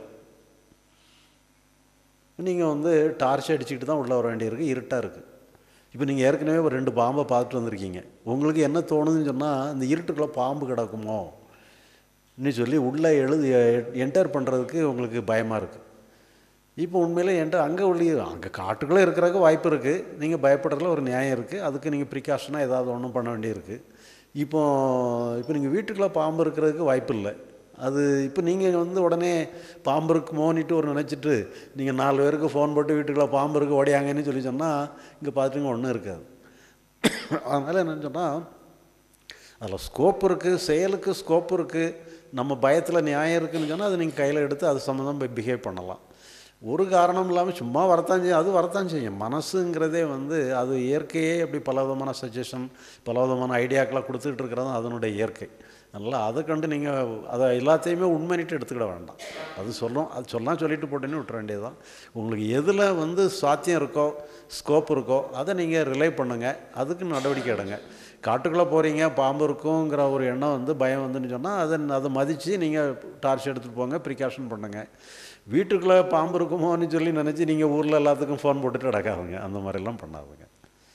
நீங்கள் வந்து டார்ச் அடிச்சுக்கிட்டு தான் உள்ளே வர வேண்டியிருக்கு, இருட்டாக இருக்குது. இப்போ நீங்கள் ஏற்கனவே ஒரு ரெண்டு பாம்பை பார்த்துட்டு வந்திருக்கீங்க. உங்களுக்கு என்ன தோணுதுன்னு சொன்னால் இந்த இருட்டுக்குள்ளே பாம்பு கிடக்குமோ இன்னும் சொல்லி உள்ளே எழுதி என்டர் பண்ணுறதுக்கு உங்களுக்கு பயமாக இருக்குது. இப்போ உண்மையிலே என்டர் அங்கே உள்ள அங்கே காட்டுக்குள்ளே இருக்கிறதுக்கு வாய்ப்பு இருக்குது. நீங்கள் பயப்படுறதுல ஒரு நியாயம் இருக்குது. அதுக்கு நீங்கள் ப்ரிகாஷனாக ஏதாவது ஒன்றும் பண்ண வேண்டியிருக்கு. இப்போ இப்போ நீங்கள் வீட்டுக்குள்ளே பாம்பு இருக்கிறதுக்கு வாய்ப்பு இல்லை. அது இப்போ நீங்கள் வந்து உடனே பாம்பு இருக்குமோன்னிட்டு ஒரு நினச்சிட்டு நீங்கள் நாலு பேருக்கு ஃபோன் போட்டு வீட்டுக்குள்ளே பாம்பு இருக்குது ஓடியாங்கன்னு சொல்லி சொன்னால் இங்கே பார்த்துங்க ஒன்றும் இருக்காது. அதனால் என்னென்னு சொன்னால் அதில் ஸ்கோப் இருக்குது, செயலுக்கு ஸ்கோப் இருக்குது. நம்ம பயத்தில் நியாயம் இருக்குதுன்னு சொன்னால் அது நீங்கள் கையில் எடுத்து அது சம்மந்தமாக பிஹேவ் பண்ணலாம். ஒரு காரணம் இல்லாமல் சும்மா வரத்தான் செய்யும், அது வரத்தான் செய்யும். மனசுங்கிறதே வந்து அது இயற்கையே அப்படி பல விதமான சஜஷன் பல விதமான ஐடியாக்களை கொடுத்துக்கிட்டு இருக்கிறது அதனுடைய இயற்கை. அதனால் அதை கண்டு நீங்கள் அதை எல்லாத்தையுமே உண்மைனிட்டு எடுத்துக்கிட வேண்டாம். அது சொல்லும், அது சொல்லலாம் சொல்லிட்டு போட்டேன்னு விட்டுற வேண்டியது தான். உங்களுக்கு எதில் வந்து சாத்தியம் இருக்கோ ஸ்கோப் இருக்கோ அதை நீங்கள் ரிலை பண்ணுங்கள், அதுக்கு நடவடிக்கை எடுங்க. காட்டுக்குள்ளே போகிறீங்க பாம்பு இருக்குங்கிற ஒரு எண்ணம் வந்து பயம் வந்துன்னு சொன்னால் அதை அதை மதித்து நீங்கள் டார்ச் எடுத்துகிட்டு போங்க, ப்ரிகாஷன் பண்ணுங்கள். வீட்டுக்குள்ளே பாம்பு இருக்குமோன்னு சொல்லி நினச்சி நீங்கள் ஊரில் எல்லாத்துக்கும் ஃபோன் போட்டுட்டு நடக்காதுங்க, அந்த மாதிரிலாம் பண்ணாதுங்க.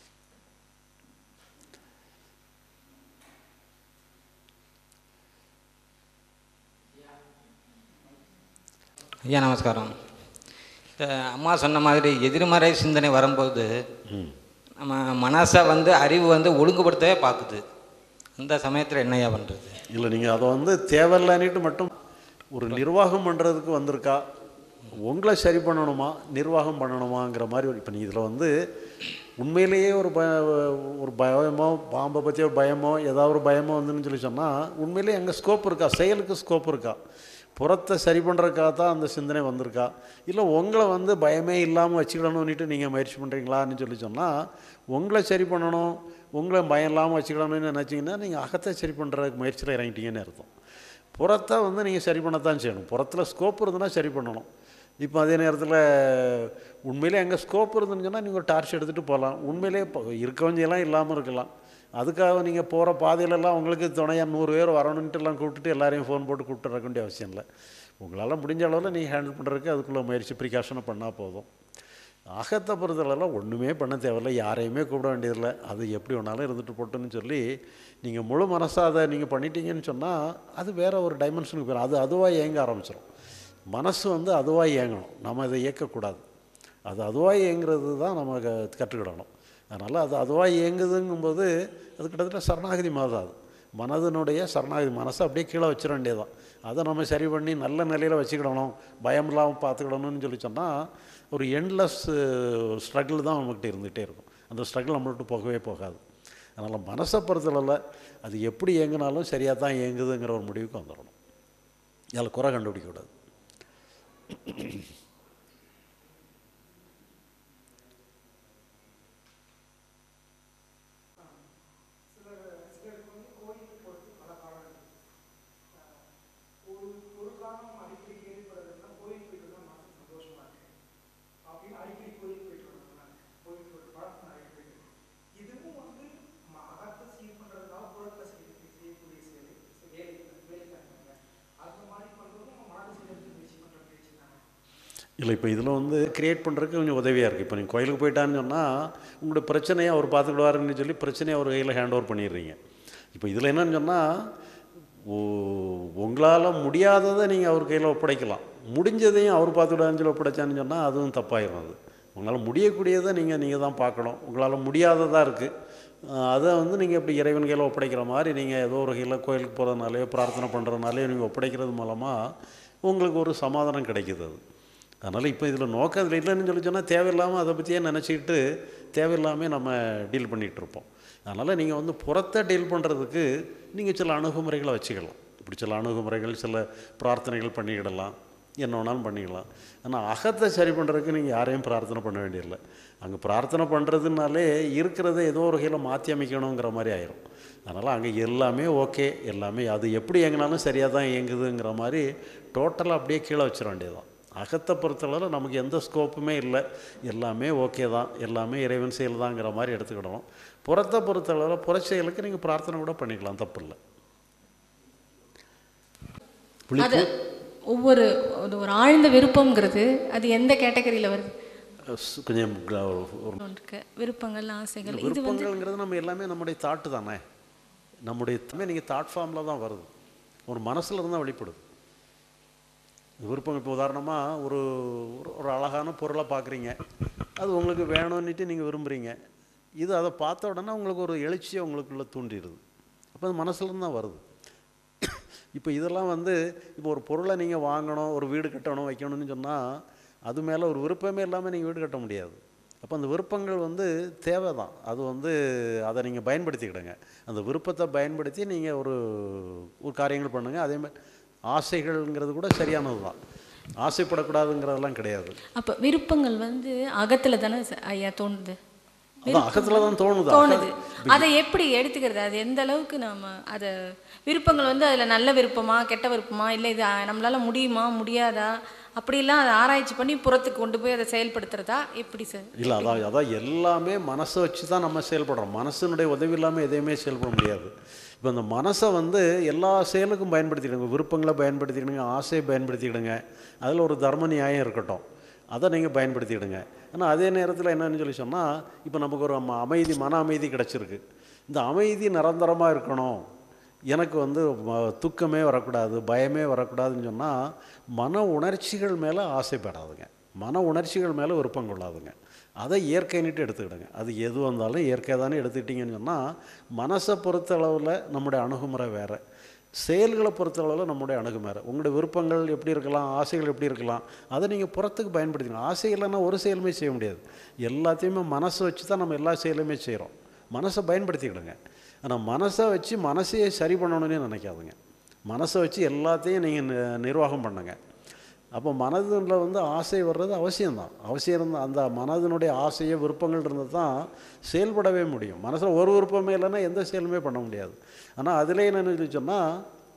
ஐயா நமஸ்காரம். இப்போ அம்மா சொன்ன மாதிரி எதிர்மறை சிந்தனை வரும்போது நம்ம மனசை வந்து அறிவு வந்து ஒழுங்குபடுத்தவே பார்க்குது. அந்த சமயத்தில் என்னையா பண்ணுறது? இல்லை, நீங்கள் அதை வந்து தேவையில்லைன்னுட்டு மட்டும் ஒரு நிர்வாகம் பண்ணுறதுக்கு வந்திருக்கா, உங்களை சரி பண்ணணுமா நிர்வாகம் பண்ணணுமாங்கிற மாதிரி ஒரு இப்போ நீ இதில் வந்து உண்மையிலேயே ஒரு ப ஒரு பயமோ பாம்பை பற்றி ஒரு பயமோ ஏதாவது ஒரு பயமோ வந்துன்னு சொல்லி சொன்னால் உண்மையிலேயே எங்கே ஸ்கோப் இருக்கா, செயலுக்கு ஸ்கோப் இருக்கா, புறத்தை சரி பண்ணுறதுக்காக தான் அந்த சிந்தனை வந்திருக்கா, இல்லை உங்களை வந்து பயமே இல்லாமல் வச்சுக்கிடணுன்னுட்டு நீங்கள் முயற்சி பண்ணுறீங்களான்னு சொல்லி சொன்னால் உங்களை சரி பண்ணணும் உங்களை பயம் இல்லாமல் வச்சுக்கிடணும்னு நினச்சிங்கன்னா நீங்கள் அகத்தை சரி பண்ணுறதுக்கு முயற்சியில் இறங்கிட்டீங்கன்னு அர்த்தம். புறத்தை வந்து நீங்கள் சரி பண்ணத்தான் செய்யணும். புறத்தில் ஸ்கோப் இருந்ததுன்னா சரி பண்ணணும். இப்போ அதே நேரத்தில் உண்மையிலே எங்கே ஸ்கோப் இருந்துன்னு சொன்னால் நீங்கள் ஒரு டார்ச் எடுத்துகிட்டு போகலாம். உண்மையிலே இப்போ இருக்கவஞ்செல்லாம் இல்லாமல் இருக்கலாம். அதுக்காக நீங்கள் போகிற பாதையிலெல்லாம் உங்களுக்கு துணையாக நூறு பேர் வரணுன்ட்டு எல்லாம் கூப்பிட்டுட்டு எல்லாரையும் ஃபோன் போட்டு கூப்பிட்டு இருக்க வேண்டிய அவசியம் இல்லை. உங்களால் முடிஞ்ச அளவில் நீங்கள் ஹேண்டில் பண்ணுறதுக்கு அதுக்குள்ளே முயற்சி ப்ரிகாஷனை பண்ணால் போதும். அகத்தை பொறுத்தளவில் ஒன்றுமே பண்ண தேவையில்லை, யாரையுமே கூப்பிட வேண்டியதில்லை. அது எப்படி வேணாலும் இருந்துட்டு போட்டுன்னு சொல்லி நீங்கள் முழு மனசாக அதை நீங்கள் பண்ணிட்டீங்கன்னு சொன்னால் அது வேறு ஒரு டைமென்ஷனுக்கு போயிடும். அது அதுவாக இயங்க ஆரம்பிச்சிடும். மனசு வந்து அதுவாக இயங்கணும், நம்ம அதை இயக்கக்கூடாது. அது அதுவாக இயங்குறது தான் நம்ம க கற்றுக்கிடணும். அதனால் அது அதுவாக இயங்குதுங்கும்போது அது கிட்டத்தட்ட சரணாகதி மாதிரி தான். அது மனதினுடைய சரணாகதி, மனசை அப்படியே கீழே வச்சிட வேண்டியதான். அதை நம்ம சரி பண்ணி நல்ல நிலையில் வச்சுக்கிடணும், பயம் இல்லாமல் பார்த்துக்கிடணும்னு சொல்லி சொன்னால் ஒரு எண்ட்லெஸ் ஸ்ட்ரகிள் தான் நம்மகிட்ட இருந்துகிட்டே இருக்கும். அந்த ஸ்ட்ரகிள் நம்மள்கிட்ட போகவே போகாது. அதனால் மனசை பொறுத்தளவில் அது எப்படி இயங்கினாலும் சரியாக தான் இயங்குதுங்கிற ஒரு முடிவுக்கு வந்துடணும். அதில் குறை கண்டுபிடிக்கக்கூடாது. இல்லை, இப்போ இதில் வந்து க்ரியேட் பண்ணுறதுக்கு கொஞ்சம் உதவியாக இருக்குது. இப்போ நீங்கள் கோயிலுக்கு போயிட்டான்னு சொன்னால் உங்களுடைய பிரச்சனையை அவர் பார்த்துக்கிடுவாருன்னு சொல்லி பிரச்சனையை அவர் கையில் ஹேண்ட் ஓவர் பண்ணிடுறீங்க. இப்போ இதில் என்னன்னு சொன்னால் உங்களால் முடியாததை நீங்கள் அவர் கையில் ஒப்படைக்கலாம், முடிஞ்சதையும் அவர் பார்த்துக்கிடுவாருன்னு சொல்லி ஒப்படைச்சான்னு சொன்னால் அதுவும் தப்பாயிடும். அது உங்களால் முடியக்கூடியதை நீங்கள் நீங்கள் தான் பார்க்கணும். உங்களால் முடியாததாக இருக்குது, அதை வந்து நீங்கள் இப்படி இறைவன் கையில் ஒப்படைக்கிற மாதிரி நீங்கள் ஏதோ ஒரு கையில் கோயிலுக்கு போகிறதுனாலையோ பிரார்த்தனை பண்ணுறதுனாலையோ நீங்கள் ஒப்படைக்கிறது மூலமாக உங்களுக்கு ஒரு சமாதானம் கிடைக்குது. அது அதனால் இப்போ இதில் நோக்கம் அதில் இல்லைன்னு சொல்லி சொன்னால் தேவையில்லாமல் அதை பற்றியே நினச்சிக்கிட்டு தேவையில்லாமல் நம்ம டீல் பண்ணிகிட்ருப்போம். அதனால் நீங்கள் வந்து புறத்தை டீல் பண்ணுறதுக்கு நீங்கள் சில அணுகுமுறைகளை வச்சுக்கலாம். இப்படி சில அணுகுமுறைகள், சில பிரார்த்தனைகள் பண்ணிக்கிடலாம், என்ன வேணாலும் பண்ணிக்கலாம். ஆனால் அகத்தை சரி பண்ணுறதுக்கு நீங்கள் யாரையும் பிரார்த்தனை பண்ண வேண்டியதில்லை. அங்கே பிரார்த்தனை பண்ணுறதுனாலே இருக்கிறத ஏதோ ஒரு வகையில் மாற்றி அமைக்கணுங்கிற மாதிரி ஆயிரும். அதனால் அங்கே எல்லாமே ஓகே, எல்லாமே அது எப்படி இயங்கினாலும் சரியாக தான் இயங்குதுங்கிற மாதிரி டோட்டலாக அப்படியே கீழே வச்சிட வேண்டியதுதான். அகத்தை பொறுத்தளவில் நமக்கு எந்த ஸ்கோப்புமே இல்லை, எல்லாமே ஓகே தான், எல்லாமே இறைவன் செயல் தாங்கிற மாதிரி எடுத்துக்கிடணும். புறத்தை பொறுத்தளவில் புற செயலுக்கு நீங்கள் பிரார்த்தனை கூட பண்ணிக்கலாம், தப்பு இல்லை. அது ஒவ்வொரு ஒரு ஆழ்ந்த விருப்பங்கிறது அது எந்த கேட்டகரியில் வருது? கொஞ்சம் விருப்பங்கள், ஆசைகள், விருப்பங்கள்ங்கிறது நம்ம எல்லாமே நம்முடைய தாட்டு தானே, நம்முடைய நீங்கள் தாட் ஃபார்மில் தான் வருது, ஒரு மனசில் இருந்தால் வெளிப்படுது. விருப்பம் இப்போ உதாரணமாக ஒரு ஒரு அழகான பொருளை பார்க்குறீங்க, அது உங்களுக்கு வேணும்னுட்டு நீங்கள் விரும்புகிறீங்க. இது அதை பார்த்த உடனே உங்களுக்கு ஒரு எழுச்சியை உங்களுக்குள்ளே தூண்டிடுது. அப்போ அது மனசுலேருந்து தான் வருது. இப்போ இதெல்லாம் வந்து இப்போ ஒரு பொருளை நீங்கள் வாங்கணும், ஒரு வீடு கட்டணும், வைக்கணும்னு சொன்னால் அது மேலே ஒரு விருப்பமே இல்லாமல் நீங்கள் வீடு கட்ட முடியாது. அப்போ அந்த விருப்பங்கள் வந்து தேவை தான். அது வந்து அதை நீங்கள் பயன்படுத்திக்கிடுங்க. அந்த விருப்பத்தை பயன்படுத்தி நீங்கள் ஒரு ஒரு காரியங்கள் பண்ணுங்கள். அதேமாதிரி ஆசைகள்ங்கிறது கூட சரியானது தான், ஆசைப்படக்கூடாதுங்கிறதெல்லாம் கிடையாது. அப்போ விருப்பங்கள் வந்து அகத்தில் தானே ஐயா தோணுது? அதான் அகத்தில் தான் தோணுது தோணுது அதை எப்படி எடுத்துக்கிறது? அது எந்த அளவுக்கு நம்ம அதை விருப்பங்கள் வந்து அதில் நல்ல விருப்பமா கெட்ட விருப்பமா, இல்லை இது நம்மளால் முடியுமா முடியாதா, அப்படிலாம் அதை ஆராய்ச்சி பண்ணி புறத்துக்கு கொண்டு போய் அதை செயல்படுத்துறதா எப்படி சார்? இல்லை, அதான் அதான் எல்லாமே மனசை வச்சு தான் நம்ம செயல்படுறோம். மனசனுடைய உதவி இல்லாமல் எதையுமே செயல்பட முடியாது. இப்போ அந்த மனசை வந்து எல்லா செயலுக்கும் பயன்படுத்திக்கிடுங்க. விருப்பங்களை பயன்படுத்திக்கிடுங்க, ஆசையை பயன்படுத்திக்கிடுங்க, அதில் ஒரு தர்ம நியாயம் இருக்கட்டும், அதை நீங்கள் பயன்படுத்திக்கிடுங்க. ஆனால் அதே நேரத்தில் என்னன்னு சொல்லி சொன்னால் இப்போ நமக்கு ஒரு அமைதி, மன அமைதி கிடச்சிருக்கு. இந்த அமைதி நிரந்தரமாக இருக்கணும், எனக்கு வந்து துக்கமே வரக்கூடாது, பயமே வரக்கூடாதுன்னு சொன்னால் மன உணர்ச்சிகள் மேலே ஆசைப்படாதுங்க, மன உணர்ச்சிகள் மேலே விருப்பம் கொள்ளாதுங்க. அதை இயற்கைன்னுட்டு எடுத்துக்கிடுங்க. அது எது வந்தாலும் இயற்கை தானே எடுத்துக்கிட்டிங்கன்னு சொன்னால் மனசை பொறுத்தளவில் நம்முடைய அணுகுமுறை வேறு, செயல்களை பொறுத்தளவில் நம்முடைய அணுகுமுறை. உங்களுடைய விருப்பங்கள் எப்படி இருக்கலாம், ஆசைகள் எப்படி இருக்கலாம், அதை நீங்கள் புறத்துக்கு பயன்படுத்திக்கலாம். ஆசை இல்லைன்னா ஒரு செயலுமே செய்ய முடியாது. எல்லாத்தையுமே மனசை வச்சு தான் நம்ம எல்லா செயலுமே செய்கிறோம். மனசை பயன்படுத்திக்கிடுங்க. ஆனால் மனசை வச்சு மனசையே சரி பண்ணணும்னு நினைக்காதுங்க. மனசை வச்சு எல்லாத்தையும் நீங்கள் நிர்வாகம் பண்ணுங்க. அப்போ மனதில் வந்து ஆசை வர்றது அவசியம்தான். அவசியம் இருந்தால் அந்த மனதினுடைய ஆசையை விருப்பங்கள் இருந்தால் தான் செயல்படவே முடியும். மனசில் ஒரு விருப்பமே இல்லைன்னா எந்த செயலுமே பண்ண முடியாது. ஆனால் அதில் என்னென்னு சொன்னால்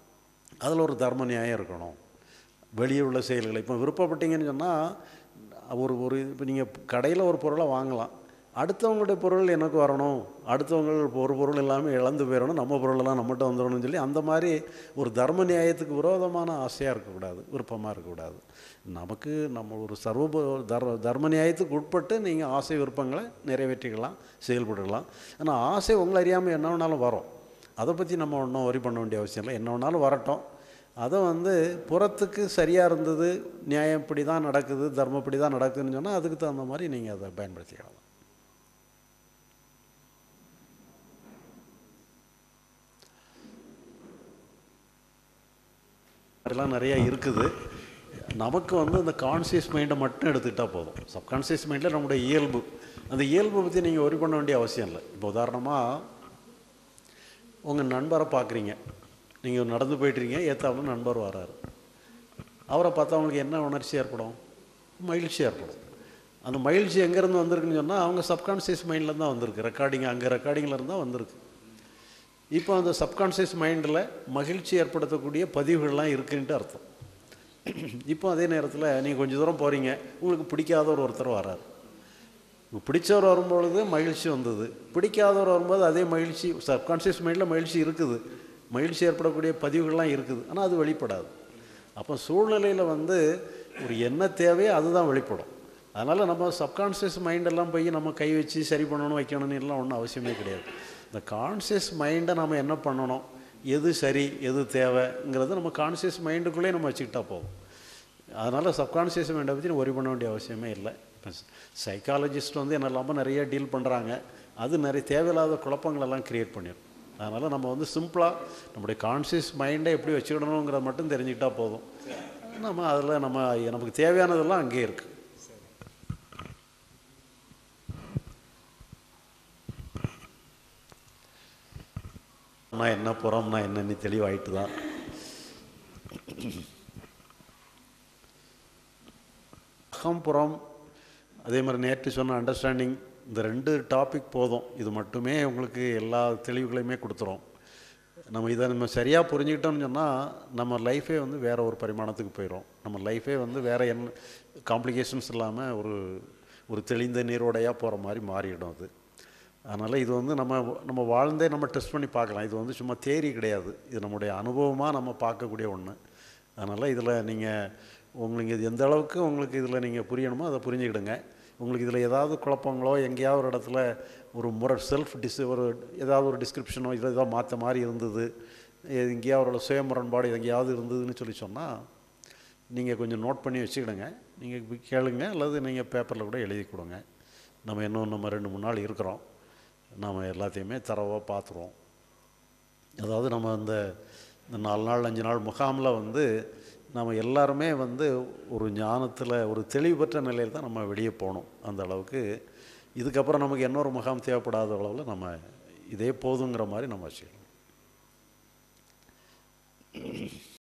அதில் ஒரு தர்ம நியாயம் இருக்கணும். வெளியே உள்ள செயல்களை இப்போ விருப்பப்பட்டீங்கன்னு சொன்னால் ஒரு ஒரு இப்போ நீங்கள் கடையில் ஒரு பொருளை வாங்கலாம், அடுத்தவங்களுடைய பொருள் எனக்கு வரணும், அடுத்தவங்க ஒரு பொருள் இல்லாமல் இழந்து போயிடணும், நம்ம பொருளெல்லாம் நம்மகிட்ட வந்துடணும்னு சொல்லி அந்த மாதிரி ஒரு தர்ம நியாயத்துக்கு விரோதமான ஆசையாக இருக்கக்கூடாது, விருப்பமாக இருக்கக்கூடாது. நமக்கு நம்ம ஒரு சர்வ தர் தர்ம நியாயத்துக்கு உட்பட்டு நீங்கள் ஆசை விருப்பங்களை நிறைவேற்றிக்கலாம், செயல்படலாம். ஆனால் ஆசை உங்களை அறியாமல் என்ன வேணாலும் வரும், அதை பற்றி நம்ம ஒன்றும் வரி பண்ண வேண்டிய அவசியம் இல்லை. என்ன வேணாலும் வரட்டும், அதை வந்து புறத்துக்கு சரியாக இருந்தது, நியாயம் இப்படி தான் நடக்குது, தர்மப்படி தான் நடக்குதுன்னு சொன்னால் அதுக்கு தகுந்த மாதிரி நீங்கள் அதை பயன்படுத்திக்கலாம். அதெல்லாம் நிறையா இருக்குது. நமக்கு வந்து அந்த கான்சியஸ் மைண்டை மட்டும் எடுத்துக்கிட்டால் போதும். சப்கான்சியஸ் மைண்டில் நம்முடைய இயல்பு, அந்த இயல்பை பற்றி நீங்கள் ஒரி பண்ண வேண்டிய அவசியம் இல்லை. இப்போ உதாரணமாக உங்கள் நண்பரை பார்க்குறீங்க, நீங்கள் நடந்து போய்ட்டுருக்கீங்க, ஏற்றாப்புல நண்பர் வராரு. அவரை பார்த்தா அவங்களுக்கு என்ன உணர்ச்சி ஏற்படும்? மகிழ்ச்சி ஏற்படும். அந்த மகிழ்ச்சி எங்கேருந்து வந்திருக்குன்னு சொன்னால் அவங்க சப்கான்சியஸ் மைண்டில் தான் வந்திருக்கு. ரெக்கார்டிங் அங்கே ரெக்கார்டிங்கில் இருந்தால் வந்திருக்கு. இப்போ அந்த சப்கான்சியஸ் மைண்டில் மகிழ்ச்சி ஏற்படுத்தக்கூடிய பதிவுகள்லாம் இருக்குன்ட்டு அர்த்தம். இப்போ அதே நேரத்தில் நீங்கள் கொஞ்சம் தூரம் போகிறீங்க, உங்களுக்கு பிடிக்காத ஒரு ஒருத்தர் வராரு. உங்களுக்கு பிடிச்சவர் வரும்பொழுது மகிழ்ச்சி வந்தது, பிடிக்காதவர் வரும்போது அதே மகிழ்ச்சி சப்கான்சியஸ் மைண்டில் மகிழ்ச்சி இருக்குது, மகிழ்ச்சி ஏற்படக்கூடிய பதிவுகள்லாம் இருக்குது, ஆனால் அது வெளிப்படாது. அப்போ சூழ்நிலையில் வந்து ஒரு என்ன தேவையோ அதுதான் வெளிப்படும். அதனால் நம்ம சப்கான்ஷியஸ் மைண்டெல்லாம் போய் நம்ம கை வச்சு சரி பண்ணணும் வைக்கணும்னு எல்லாம் ஒன்றும் அவசியமே கிடையாது. இந்த கான்ஷியஸ் மைண்டை நம்ம என்ன பண்ணணும், எது சரி எது தேவைங்கிறது நம்ம கான்ஷியஸ் மைண்டுக்குள்ளே நம்ம வச்சுக்கிட்டா போதும். அதனால் சப்கான்ஷியஸ் மைண்டை பற்றி ஒரி பண்ண வேண்டிய அவசியமே இல்லை. இப்போ சைக்காலஜிஸ்ட் வந்து என்னெல்லாமோ நிறைய டீல் பண்ணுறாங்க, அது நிறைய தேவையில்லாத குழப்பங்களெல்லாம் க்ரியேட் பண்ணிடும். அதனால் நம்ம வந்து சிம்பிளாக நம்முடைய கான்ஷியஸ் மைண்டை எப்படி வச்சுக்கிடணுங்கிறத மட்டும் தெரிஞ்சுக்கிட்டால் போதும். நம்ம அதில் நம்ம நமக்கு தேவையானதெல்லாம் அங்கேயே இருக்குது. நான் என்ன புறம்னா என்னன்னு தெளிவாயிட்டு தான். அகம்புறம் அதே மாதிரி நேற்று சொன்ன அண்டர்ஸ்டாண்டிங், இந்த ரெண்டு டாபிக் போதும். இது மட்டுமே உங்களுக்கு எல்லா தெளிவுகளையுமே கொடுத்துரும். நம்ம இதை நம்ம சரியாக புரிஞ்சுக்கிட்டோம்னு சொன்னால் நம்ம லைஃபே வந்து வேறு ஒரு பரிமாணத்துக்கு போயிடும். நம்ம லைஃபே வந்து வேறு என்ன காம்ப்ளிகேஷன்ஸ் இல்லாமல் ஒரு ஒரு தெளிந்த நீரோடையாக போகிற மாதிரி மாறிடும் அது. அதனால் இது வந்து நம்ம நம்ம வாழ்ந்தே நம்ம டெஸ்ட் பண்ணி பார்க்கலாம். இது வந்து சும்மா தேரி கிடையாது, இது நம்முடைய அனுபவமாக நம்ம பார்க்கக்கூடிய ஒன்று. அதனால் இதில் நீங்கள் உங்களுக்கு இது எந்த அளவுக்கு உங்களுக்கு இதில் நீங்கள் புரியணுமோ அதை புரிஞ்சுக்கிடுங்க. உங்களுக்கு இதில் ஏதாவது குழப்பங்களோ எங்கேயாவது ஒரு இடத்துல ஒரு முறை செல்ஃப் டிஸ் ஒரு ஏதாவது ஒரு டிஸ்கிரிப்ஷனோ இதில் ஏதாவது மாற்ற மாதிரி இருந்தது, எங்கேயாவது ஒரு சுய முரண்பாடு எங்கேயாவது இருந்ததுன்னு சொல்லி சொன்னால் நீங்கள் கொஞ்சம் நோட் பண்ணி வச்சுக்கிடுங்க. நீங்கள் கேளுங்க, அல்லது நீங்கள் பேப்பரில் கூட எழுதி கொடுங்க. நம்ம இன்னும் நம்ம ரெண்டு மூணு நாள் இருக்கிறோம், நாம் எல்லாத்தையுமே தரவாக பார்த்துருவோம். அதாவது நம்ம இந்த இந்த நாலு நாள் அஞ்சு நாள் முகாமில் வந்து நம்ம எல்லாருமே வந்து ஒரு ஞானத்தில் ஒரு தெளிவு பெற்ற நிலையில் தான் நம்ம வெளியே போகணும். அந்த அளவுக்கு இதுக்கப்புறம் நமக்கு இன்னொரு முகாம் தேவைப்படாத அளவில் நம்ம இதே போதுங்கிற மாதிரி நம்ம வச்சுக்கணும்.